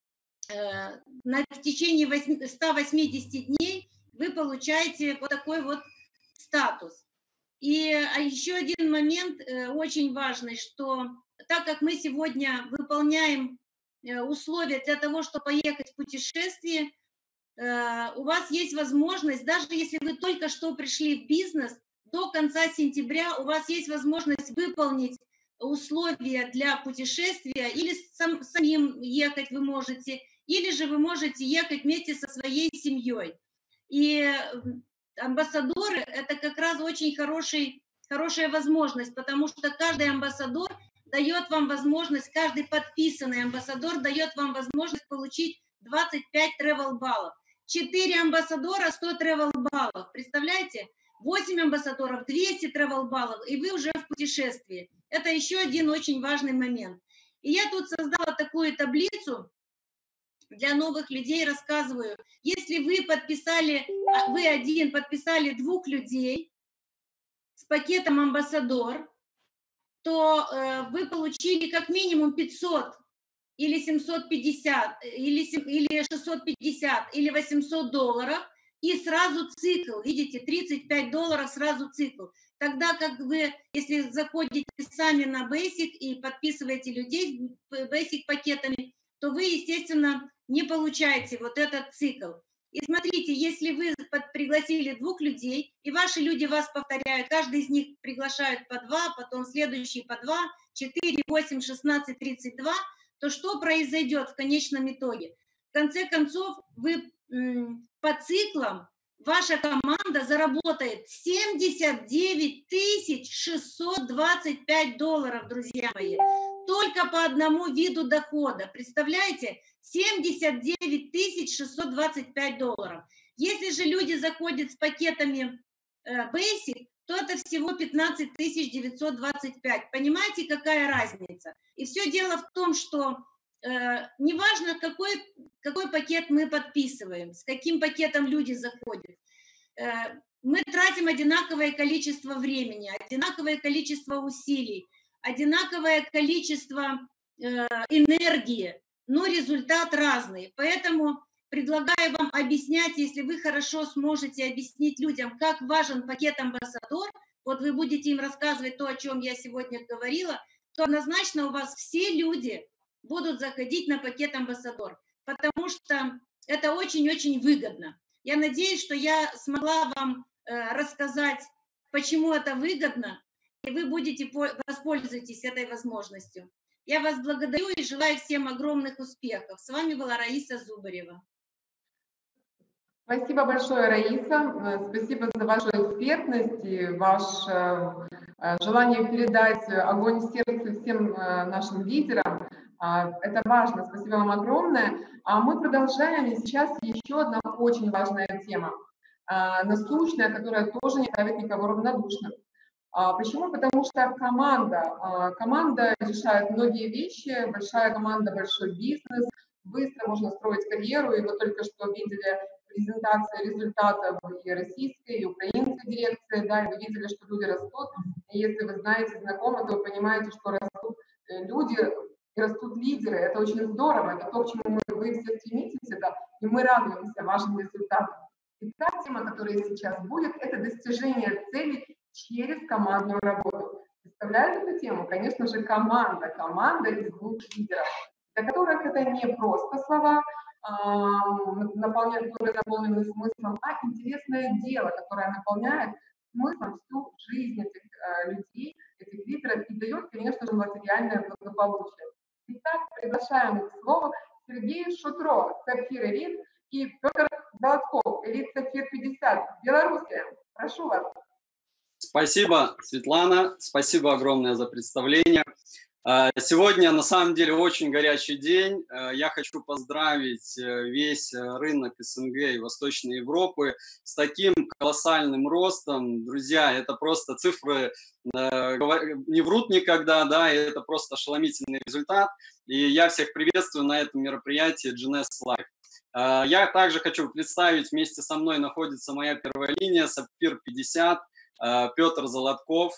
э, на, в течение ста восьмидесяти дней вы получаете вот такой вот статус. И а еще один момент э, очень важный, что так как мы сегодня выполняем э, условия для того, чтобы поехать в путешествие, э, у вас есть возможность, даже если вы только что пришли в бизнес, до конца сентября у вас есть возможность выполнить условия для путешествия, или сам, самим ехать вы можете, или же вы можете ехать вместе со своей семьей. И амбассадоры – это как раз очень хороший, хорошая возможность, потому что каждый амбассадор дает вам возможность, каждый подписанный амбассадор дает вам возможность получить двадцать пять тревел-баллов. четыре амбассадора – сто тревел-баллов. Представляете? восемь амбассадоров – двести тревел-баллов, и вы уже в путешествии. Это еще один очень важный момент. И я тут создала такую таблицу, для новых людей рассказываю. Если вы подписали, вы один подписали двух людей с пакетом «Амбассадор», то э, вы получили как минимум пятьсот или семьсот пятьдесят, или, или шестьсот пятьдесят, или восемьсот долларов, и сразу цикл, видите, тридцать пять долларов сразу цикл. Тогда как вы, если заходите сами на Basic и подписываете людей Basic пакетами, то вы, естественно, не получаете вот этот цикл. И смотрите, если вы пригласили двух людей, и ваши люди вас повторяют, каждый из них приглашают по два, потом следующий по два, четыре, восемь, шестнадцать, тридцать два, то что произойдет в конечном итоге? В конце концов, вы по циклам, ваша команда заработает семьдесят девять тысяч шестьсот двадцать пять долларов, друзья мои, только по одному виду дохода. Представляете? семьдесят девять тысяч шестьсот двадцать пять долларов. Если же люди заходят с пакетами э, Basic, то это всего пятнадцать тысяч девятьсот двадцать пять. Понимаете, какая разница? И все дело в том, что э, неважно, какой, какой пакет мы подписываем, с каким пакетом люди заходят, э, мы тратим одинаковое количество времени, одинаковое количество усилий, одинаковое количество э, энергии, но результат разный. Поэтому предлагаю вам объяснять, если вы хорошо сможете объяснить людям, как важен пакет «Амбассадор», вот вы будете им рассказывать то, о чем я сегодня говорила, то однозначно у вас все люди будут заходить на пакет «Амбассадор», потому что это очень-очень выгодно. Я надеюсь, что я смогла вам э, рассказать, почему это выгодно, и вы будете воспользуетесь этой возможностью. Я вас благодарю и желаю всем огромных успехов. С вами была Раиса Зубарева. Спасибо большое, Раиса. Спасибо за вашу экспертность и ваше желание передать огонь в сердце всем нашим лидерам. Это важно. Спасибо вам огромное. А мы продолжаем. И сейчас еще одна очень важная тема, насущная, которая тоже не ставит никого равнодушным. Почему? Потому что команда, команда решает многие вещи, большая команда, большой бизнес, быстро можно строить карьеру, и вы только что видели презентацию результатов и российской, и украинской дирекции, да, и вы видели, что люди растут, и если вы знаете, знакомы, то вы понимаете, что растут люди, и растут лидеры, это очень здорово, это то, к чему мы, вы все стремитесь, да, и мы радуемся вашим результатам. И та тема, которая сейчас будет, это достижение целей через командную работу. Представляете эту тему? Конечно же, команда. Команда из двух лидеров, для которых это не просто слова, наполняют, которые наполнены смыслом, а интересное дело, которое наполняет смыслом всю жизнь этих людей, этих лидеров и дает, конечно же, материальное благополучие. Итак, приглашаем к слову Сергей Шутро, Сапфир Элит, и Петр Золотков, Элит Сапфир пятьдесят, Белоруссия. Прошу вас. Спасибо, Светлана, спасибо огромное за представление. Сегодня, на самом деле, очень горячий день. Я хочу поздравить весь рынок СНГ и Восточной Европы с таким колоссальным ростом. Друзья, это просто цифры не врут никогда, да, и это просто ошеломительный результат. И я всех приветствую на этом мероприятии джи эн эс Live. Я также хочу представить, вместе со мной находится моя первая линия, Сапфир пятьдесят, Петр Золотков.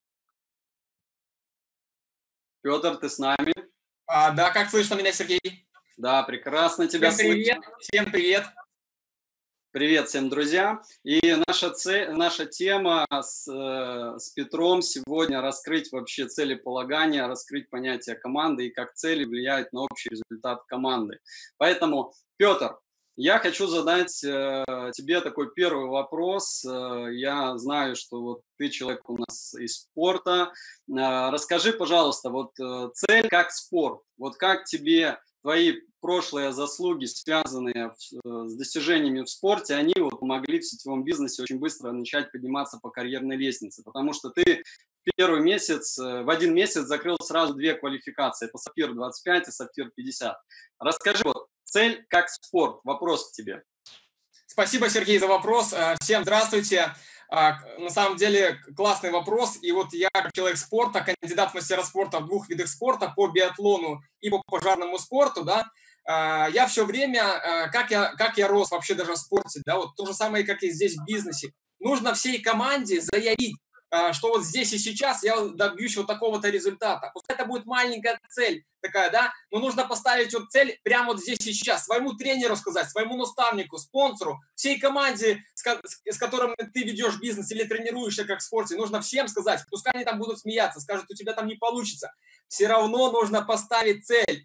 Петр, ты с нами? А, да, как слышно меня, Сергей? Да, прекрасно тебя всем привет. слышно. Всем привет. Привет всем, друзья. И наша, цель, наша тема с, с Петром сегодня раскрыть вообще целеполагание, раскрыть понятие команды и как цели влияют на общий результат команды. Поэтому, Петр, я хочу задать э, тебе такой первый вопрос. Э, я знаю, что вот ты человек у нас из спорта. Э, расскажи, пожалуйста, вот э, цель как спорт. Вот как тебе твои прошлые заслуги, связанные в, э, с достижениями в спорте, они вот помогли в сетевом бизнесе очень быстро начать подниматься по карьерной лестнице? Потому что ты в первый месяц, э, в один месяц закрыл сразу две квалификации. Это Сапфир двадцать пять и Сапфир пятьдесят. Расскажи, вот, цель как спорт. Вопрос к тебе. Спасибо, Сергей, за вопрос. Всем здравствуйте. На самом деле классный вопрос. И вот я, как человек спорта, кандидат в мастера спорта в двух видах спорта, по биатлону и по пожарному спорту, да, я все время, как я, как я рос вообще даже в спорте, да, вот то же самое, как и здесь в бизнесе. Нужно всей команде заявить, что вот здесь и сейчас я добьюсь вот такого-то результата. Пускай это будет маленькая цель такая, да, но нужно поставить вот цель прямо вот здесь и сейчас. Своему тренеру сказать, своему наставнику, спонсору, всей команде, с которым ты ведешь бизнес или тренируешься как в спорте, нужно всем сказать, пускай они там будут смеяться, скажут, у тебя там не получится. Все равно нужно поставить цель.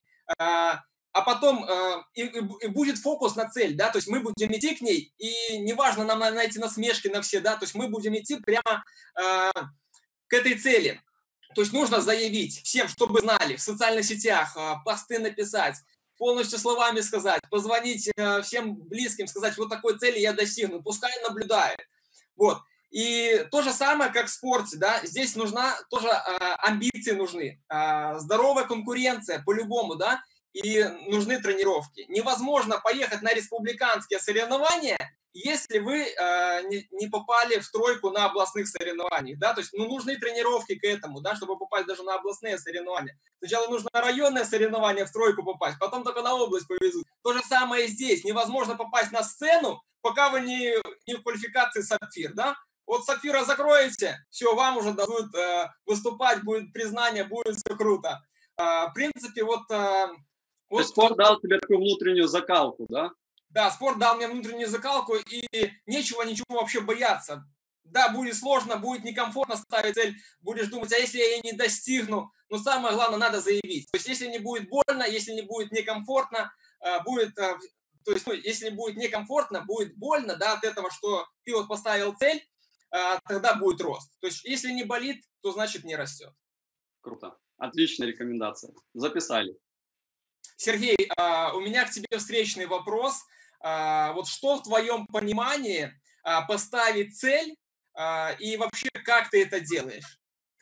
А потом э, и, и будет фокус на цель, да, то есть мы будем идти к ней, и неважно нам на эти насмешки на все, да, то есть мы будем идти прямо э, к этой цели. То есть нужно заявить всем, чтобы знали, в социальных сетях, э, посты написать, полностью словами сказать, позвонить э, всем близким, сказать, вот такой цели я достигну, пускай наблюдает. Вот. И то же самое, как в спорте, да, здесь нужна тоже э, амбиции нужны, э, здоровая конкуренция по-любому, да, и нужны тренировки. Невозможно поехать на республиканские соревнования, если вы э, не, не попали в тройку на областных соревнованиях, да, то есть, ну, нужны тренировки к этому, да, чтобы попасть даже на областные соревнования. Сначала нужно на районное соревнование в тройку попасть, потом только на область повезут. То же самое и здесь. Невозможно попасть на сцену, пока вы не, не в квалификации сапфир, да. Вот сапфира закроете, все, вам уже дадут э, выступать, будет признание, будет все круто. Э, в принципе, вот... Э, Вот. То есть спорт дал тебе такую внутреннюю закалку, да? Да, спорт дал мне внутреннюю закалку, и нечего ничего вообще бояться. Да, будет сложно, будет некомфортно ставить цель, будешь думать, а если я ее не достигну? Но самое главное, надо заявить. То есть если не будет больно, если не будет некомфортно, будет, то есть ну, если будет некомфортно, будет больно, да, от этого, что ты вот поставил цель, тогда будет рост. То есть если не болит, то значит не растет. Круто. Отличная рекомендация. Записали. Сергей, у меня к тебе встречный вопрос. Вот что в твоем понимании поставить цель и вообще как ты это делаешь?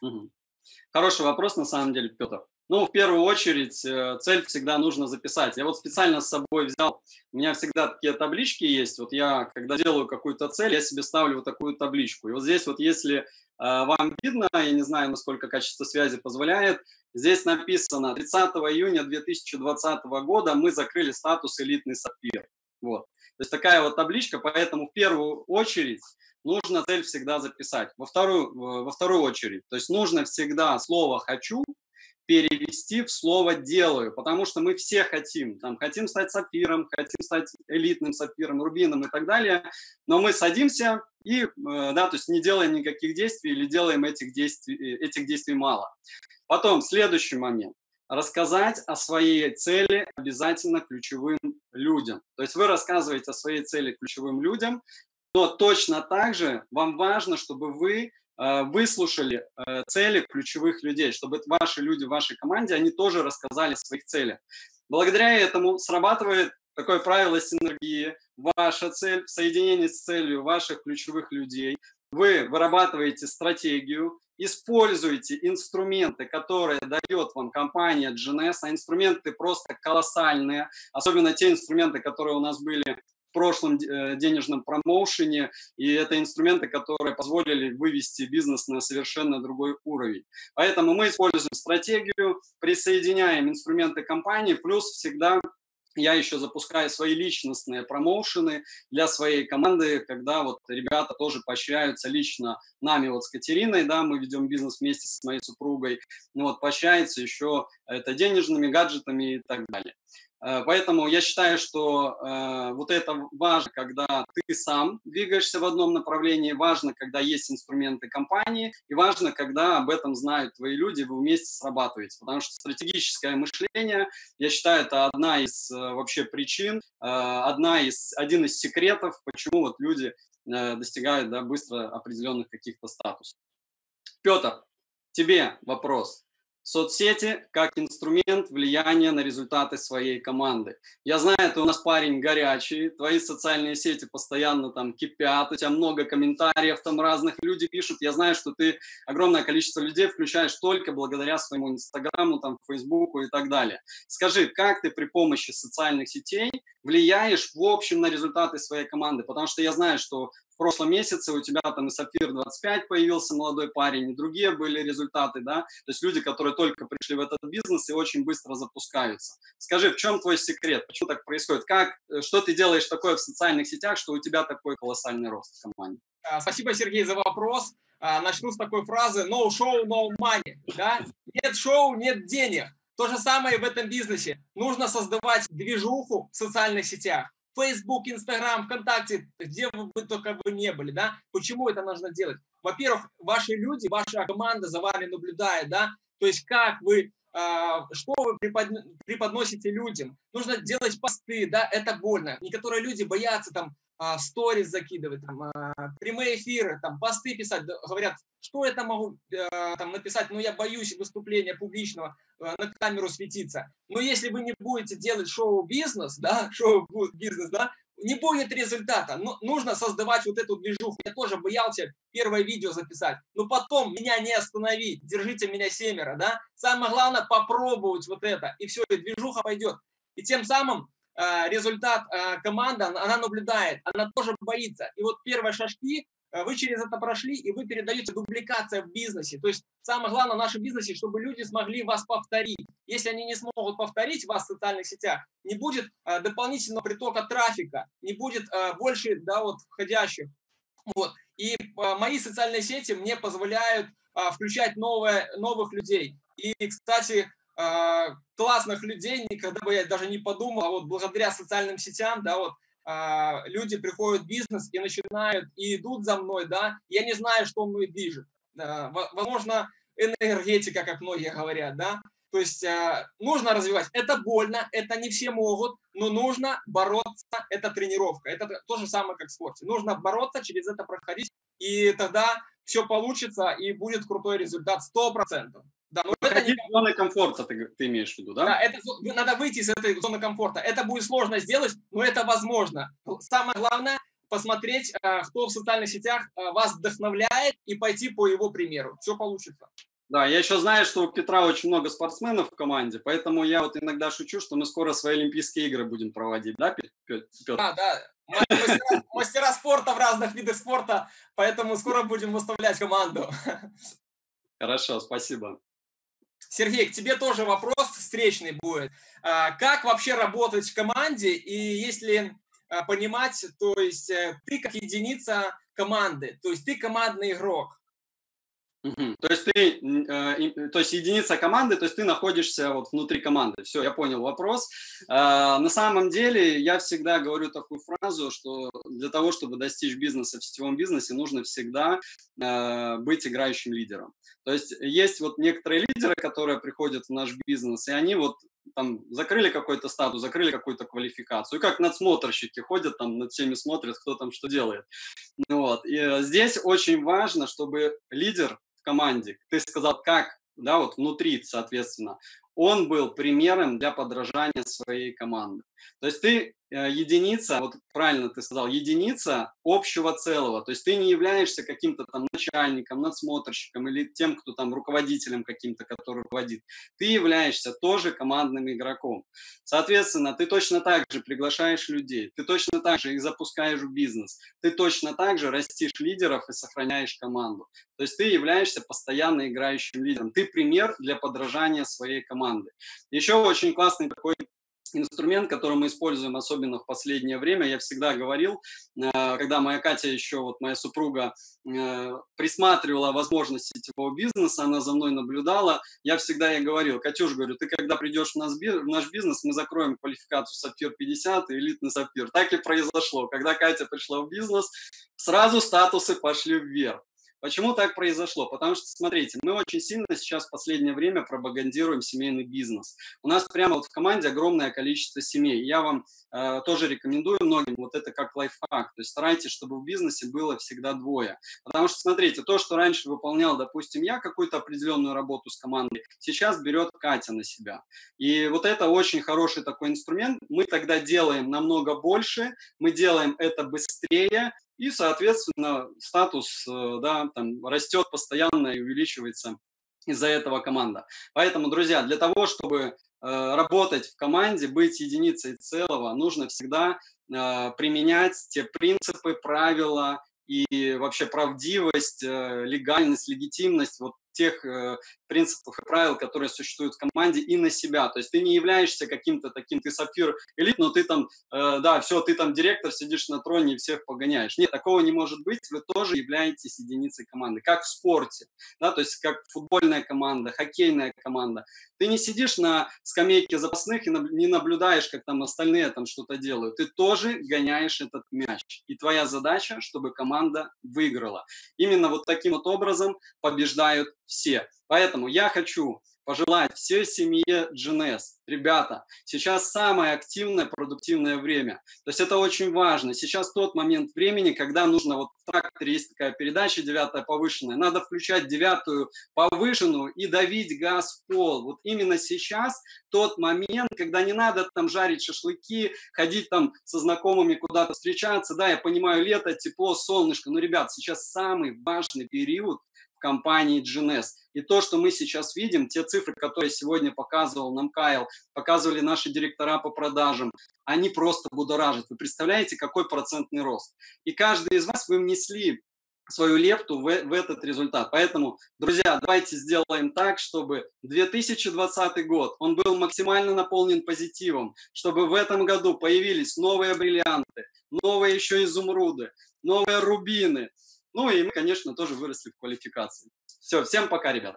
Хороший вопрос на самом деле, Петр. Ну, в первую очередь, цель всегда нужно записать. Я вот специально с собой взял, у меня всегда такие таблички есть. Вот я, когда делаю какую-то цель, я себе ставлю вот такую табличку. И вот здесь вот, если вам видно, я не знаю, насколько качество связи позволяет, здесь написано тридцатого июня две тысячи двадцатого года мы закрыли статус элитный сапфир. Вот. То есть такая вот табличка, поэтому в первую очередь нужно цель всегда записать. Во вторую, во вторую очередь, то есть нужно всегда слово «хочу» перевести в слово «делаю», потому что мы все хотим, там, хотим стать сапфиром, хотим стать элитным сапфиром, рубином и так далее, но мы садимся и, да, то есть не делаем никаких действий или делаем этих действий, этих действий мало. Потом, следующий момент. Рассказать о своей цели обязательно ключевым людям. То есть вы рассказываете о своей цели ключевым людям, но точно так же вам важно, чтобы вы э, выслушали э, цели ключевых людей, чтобы ваши люди в вашей команде, они тоже рассказали о своих целях. Благодаря этому срабатывает такое правило синергии. Ваша цель в соединении с целью ваших ключевых людей. Вы вырабатываете стратегию, используйте инструменты, которые дает вам компания джи эн эс, а инструменты просто колоссальные, особенно те инструменты, которые у нас были в прошлом денежном промоушене, и это инструменты, которые позволили вывести бизнес на совершенно другой уровень. Поэтому мы используем стратегию, присоединяем инструменты компании, плюс всегда я еще запускаю свои личностные промоушены для своей команды, когда вот ребята тоже поощряются лично нами, вот с Катериной, да, мы ведем бизнес вместе с моей супругой, ну, вот поощряется еще это денежными гаджетами и так далее. Поэтому я считаю, что э, вот это важно, когда ты сам двигаешься в одном направлении, важно, когда есть инструменты компании, и важно, когда об этом знают твои люди, вы вместе срабатываете. Потому что стратегическое мышление, я считаю, это одна из э, вообще причин, э, одна из, один из секретов, почему вот люди э, достигают, да, быстро определенных каких-то статусов. Петр, тебе вопрос. Соцсети как инструмент влияния на результаты своей команды. Я знаю, ты у нас парень горячий, твои социальные сети постоянно там кипят, у тебя много комментариев, там разных люди пишут. Я знаю, что ты огромное количество людей включаешь только благодаря своему Инстаграму, там, Фейсбуку и так далее. Скажи, как ты при помощи социальных сетей влияешь в общем на результаты своей команды? Потому что я знаю, что в прошлом месяце у тебя там и Сапфир двадцать пять появился молодой парень, и другие были результаты, да, то есть люди, которые только пришли в этот бизнес и очень быстро запускаются. Скажи, в чем твой секрет, почему так происходит, как, что ты делаешь такое в социальных сетях, что у тебя такой колоссальный рост в команде? Спасибо, Сергей, за вопрос. Начну с такой фразы no show, no money, да, нет шоу, нет денег. То же самое в этом бизнесе. Нужно создавать движуху в социальных сетях. Facebook, Instagram, ВКонтакте, где бы вы только вы не были, да? Почему это нужно делать? Во-первых, ваши люди, ваша команда за вами наблюдает, да? То есть как вы, э, что вы преподносите людям. Нужно делать посты, да? Это больно. Некоторые люди боятся там в сторис закидывать, там, прямые эфиры, там, посты писать, говорят, что я там могу там, написать, ну, я боюсь выступления публичного, на камеру светиться. Но если вы не будете делать шоу-бизнес, да, шоу-бизнес, да, не будет результата. Но нужно создавать вот эту движуху. Я тоже боялся первое видео записать, но потом меня не остановить, держите меня семеро, да. Самое главное попробовать вот это, и все, и движуха пойдет. И тем самым результат команда, она наблюдает, она тоже боится. И вот первые шажки, вы через это прошли, и вы передаете дубликация в бизнесе. То есть самое главное в нашем бизнесе, чтобы люди смогли вас повторить. Если они не смогут повторить вас в социальных сетях, не будет дополнительного притока трафика, не будет больше, да, вот, входящих. Вот. И мои социальные сети мне позволяют включать новые, новых людей. И, кстати, классных людей, никогда бы я даже не подумал, а вот благодаря социальным сетям, да, вот, люди приходят в бизнес и начинают, и идут за мной, да, я не знаю, что мной движет. Возможно, энергетика, как многие говорят, да, то есть нужно развивать. Это больно, это не все могут, но нужно бороться, это тренировка, это то же самое, как в спорте. Нужно бороться, через это проходить, и тогда все получится, и будет крутой результат, сто процентов. Да, но это не... зоны комфорта ты, ты имеешь в виду, да? Да, это, надо выйти из этой зоны комфорта. Это будет сложно сделать, но это возможно. Самое главное посмотреть, кто в социальных сетях вас вдохновляет, и пойти по его примеру. Все получится. Да, я еще знаю, что у Петра очень много спортсменов в команде, поэтому я вот иногда шучу, что мы скоро свои Олимпийские игры будем проводить, да, Петр? Да, да. Мастера, мастера спорта в разных видах спорта, поэтому скоро будем выставлять команду. Хорошо, спасибо. Сергей, к тебе тоже вопрос встречный будет. Как вообще работать в команде, и если понимать, то есть ты как единица команды, то есть ты командный игрок? Угу. То есть ты, э, то есть единица команды, то есть ты находишься вот внутри команды. Все, я понял вопрос. Э, на самом деле я всегда говорю такую фразу, что для того, чтобы достичь бизнеса в сетевом бизнесе, нужно всегда э, быть играющим лидером. То есть есть вот некоторые лидеры, которые приходят в наш бизнес, и они вот там закрыли какой-то статус, закрыли какую-то квалификацию. И как надсмотрщики ходят, там над всеми смотрят, кто там что делает. Вот. И здесь очень важно, чтобы лидер в команде, ты сказал, как, да, вот внутри, соответственно, он был примером для подражания своей команды. То есть ты э, единица, вот правильно ты сказал, единица общего целого. То есть ты не являешься каким-то там начальником, надсмотрщиком или тем, кто там руководителем каким-то, который руководит. Ты являешься тоже командным игроком. Соответственно, ты точно так же приглашаешь людей, ты точно так же их запускаешь в бизнес, ты точно так же растишь лидеров и сохраняешь команду. То есть ты являешься постоянно играющим лидером. Ты пример для подражания своей команды. Еще очень классный такой инструмент, который мы используем особенно в последнее время. Я всегда говорил, когда моя Катя, еще вот моя супруга, присматривала возможности сетевого бизнеса, она за мной наблюдала, я всегда ей говорил: Катюш, говорю, ты когда придешь в наш бизнес, мы закроем квалификацию Сапфир пятьдесят и элитный Сапфир. Так и произошло. Когда Катя пришла в бизнес, сразу статусы пошли вверх. Почему так произошло? Потому что, смотрите, мы очень сильно сейчас в последнее время пропагандируем семейный бизнес. У нас прямо вот в команде огромное количество семей. Я вам э, тоже рекомендую многим вот это как лайфхак. То есть старайтесь, чтобы в бизнесе было всегда двое. Потому что, смотрите, то, что раньше выполнял, допустим, я какую-то определенную работу с командой, сейчас берет Катя на себя. И вот это очень хороший такой инструмент. Мы тогда делаем намного больше, мы делаем это быстрее, и, соответственно, статус, да, там, растет постоянно и увеличивается из-за этого команда. Поэтому, друзья, для того, чтобы э, работать в команде, быть единицей целого, нужно всегда э, применять те принципы, правила и вообще правдивость, легальность, легитимность вот тех э, принципов и правил, которые существуют в команде, и на себя. То есть ты не являешься каким-то таким, ты сапфир элит, но ты там, э, да, все, ты там директор, сидишь на троне и всех погоняешь. Нет, такого не может быть, вы тоже являетесь единицей команды, как в спорте, да, то есть как футбольная команда, хоккейная команда. Ты не сидишь на скамейке запасных и не наблюдаешь, как там остальные там что-то делают. Ты тоже гоняешь этот мяч. И твоя задача, чтобы команда выиграла. Именно вот таким вот образом побеждают все. Поэтому я хочу пожелать всей семье джи эн эс. Ребята, сейчас самое активное, продуктивное время. То есть это очень важно. Сейчас тот момент времени, когда нужно, вот в тракторе есть такая передача, девятая повышенная, надо включать девятую повышенную и давить газ в пол. Вот именно сейчас тот момент, когда не надо там жарить шашлыки, ходить там со знакомыми куда-то встречаться. Да, я понимаю, лето, тепло, солнышко. Но, ребят, сейчас самый важный период компании джи эн эс. И то, что мы сейчас видим, те цифры, которые сегодня показывал нам Кайл, показывали наши директора по продажам, они просто будоражат. Вы представляете, какой процентный рост? И каждый из вас, вы внесли свою лепту в, в этот результат. Поэтому, друзья, давайте сделаем так, чтобы две тысячи двадцатый год, он был максимально наполнен позитивом, чтобы в этом году появились новые бриллианты, новые еще изумруды, новые рубины. Ну и мы, конечно, тоже выросли в квалификации. Все, всем пока, ребята.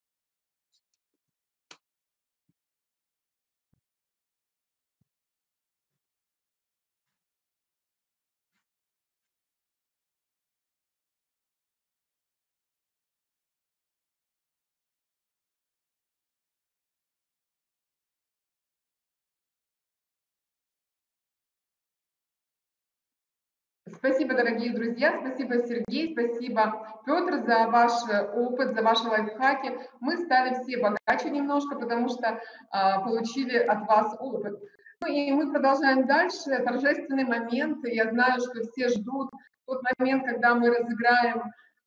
Спасибо, дорогие друзья, спасибо, Сергей, спасибо, Петр, за ваш опыт, за ваши лайфхаки. Мы стали все богаче немножко, потому что а, получили от вас опыт. Ну и мы продолжаем дальше. Торжественный момент. Я знаю, что все ждут тот момент, когда мы разыграем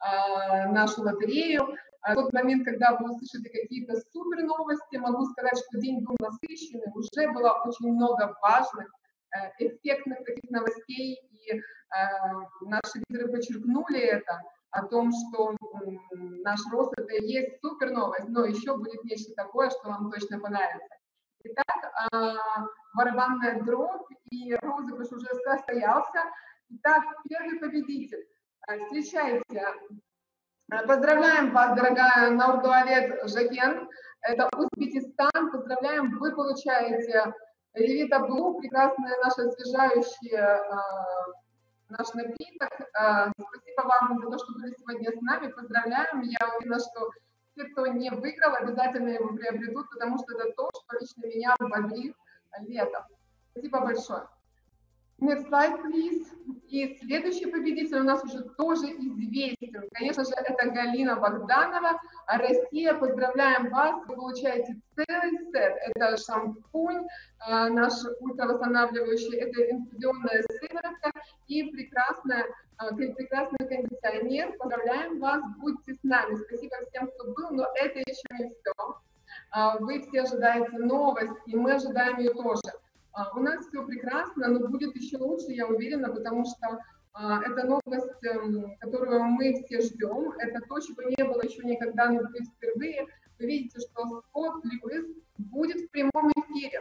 а, нашу лотерею. А тот момент, когда вы услышите какие-то супер новости. Могу сказать, что день был насыщенный. Уже было очень много важных, эффектных таких новостей, и э, наши лидеры подчеркнули это, о том, что м, наш рост это и есть супер новость, но еще будет нечто такое, что вам точно понравится. Итак, э, барабанная дробь и розыгрыш уже состоялся. Итак, первый победитель. Встречайте. Поздравляем вас, дорогая Наурдуалет Жакен. Это Узбекистан. Поздравляем, вы получаете Ревита Блу, прекрасный наш освежающий э, наш напиток. Э, спасибо вам за то, что были сегодня с нами. Поздравляем. Я уверена, что те, кто не выиграл, обязательно его приобретут, потому что это то, что лично меня бодрит летом. Спасибо большое. Next slide, please. И следующий победитель у нас уже тоже известен. Конечно же, это Галина Богданова. Россия, поздравляем вас. Вы получаете целый сет. Это шампунь, наш ультравосстанавливающий, это инфузионная сыворотка и прекрасная, прекрасный кондиционер. Поздравляем вас. Будьте с нами. Спасибо всем, кто был, но это еще не все. Вы все ожидаете новости, мы ожидаем ее тоже. У нас все прекрасно, но будет еще лучше, я уверена, потому что а, это новость, э, которую мы все ждем. Это то, чего не было еще никогда, но будет впервые. Вы видите, что Скотт Льюис будет в прямом эфире.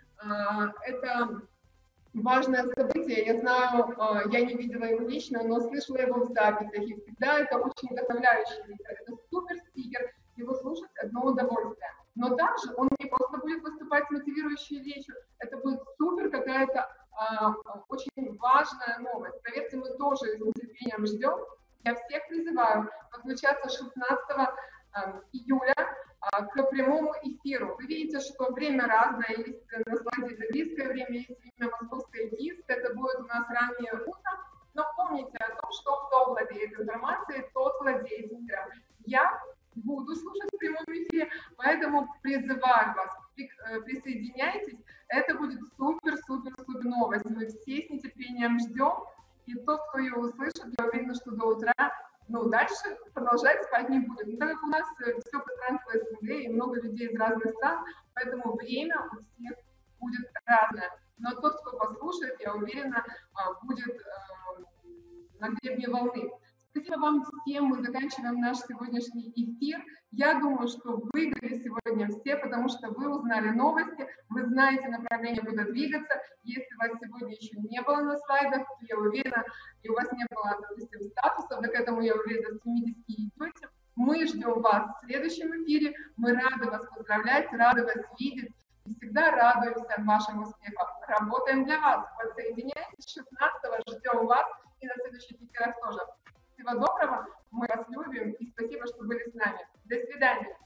А, это важное событие. Я знаю, а, я не видела его лично, но слышала его в записях. И всегда это очень вдохновляющий лидер. Это супер спикер, его слушать одно удовольствие. Но также он не просто будет выступать с мотивирующей речью, это будет супер какая-то а, очень важная новость. Поверьте, мы тоже с нетерпением ждем. Я всех призываю подключаться шестнадцатого июля а, к прямому эфиру. Вы видите, что время разное. Есть на слайде английское время, есть время московское ГИСТ. Это будет у нас раннее утро. Но помните о том, что кто владеет информацией, тот владеет миром. Я буду слушать в прямом эфире, поэтому призываю вас, присоединяйтесь, это будет супер-супер-супер новость, мы все с нетерпением ждем, и тот, кто ее услышит, я уверена, что до утра, ну, дальше продолжать спать не будет. Но так как у нас все пространство СНГ и много людей из разных стран, поэтому время у всех будет разное. Но тот, кто послушает, я уверена, будет на гребне волны. Спасибо вам всем. Мы заканчиваем наш сегодняшний эфир. Я думаю, что выиграли сегодня все, потому что вы узнали новости, вы знаете направление, куда двигаться. Если у вас сегодня еще не было на слайдах, то я уверена, и у вас не было, допустим, статуса, да к этому, я уверена, стремитесь и идете. Мы ждем вас в следующем эфире. Мы рады вас поздравлять, рады вас видеть. И всегда радуемся вашим успехам. Работаем для вас. Подсоединяйтесь шестнадцатого, ждем вас и на следующих эфирах тоже. Всего доброго, мы вас любим и спасибо, что были с нами. До свидания.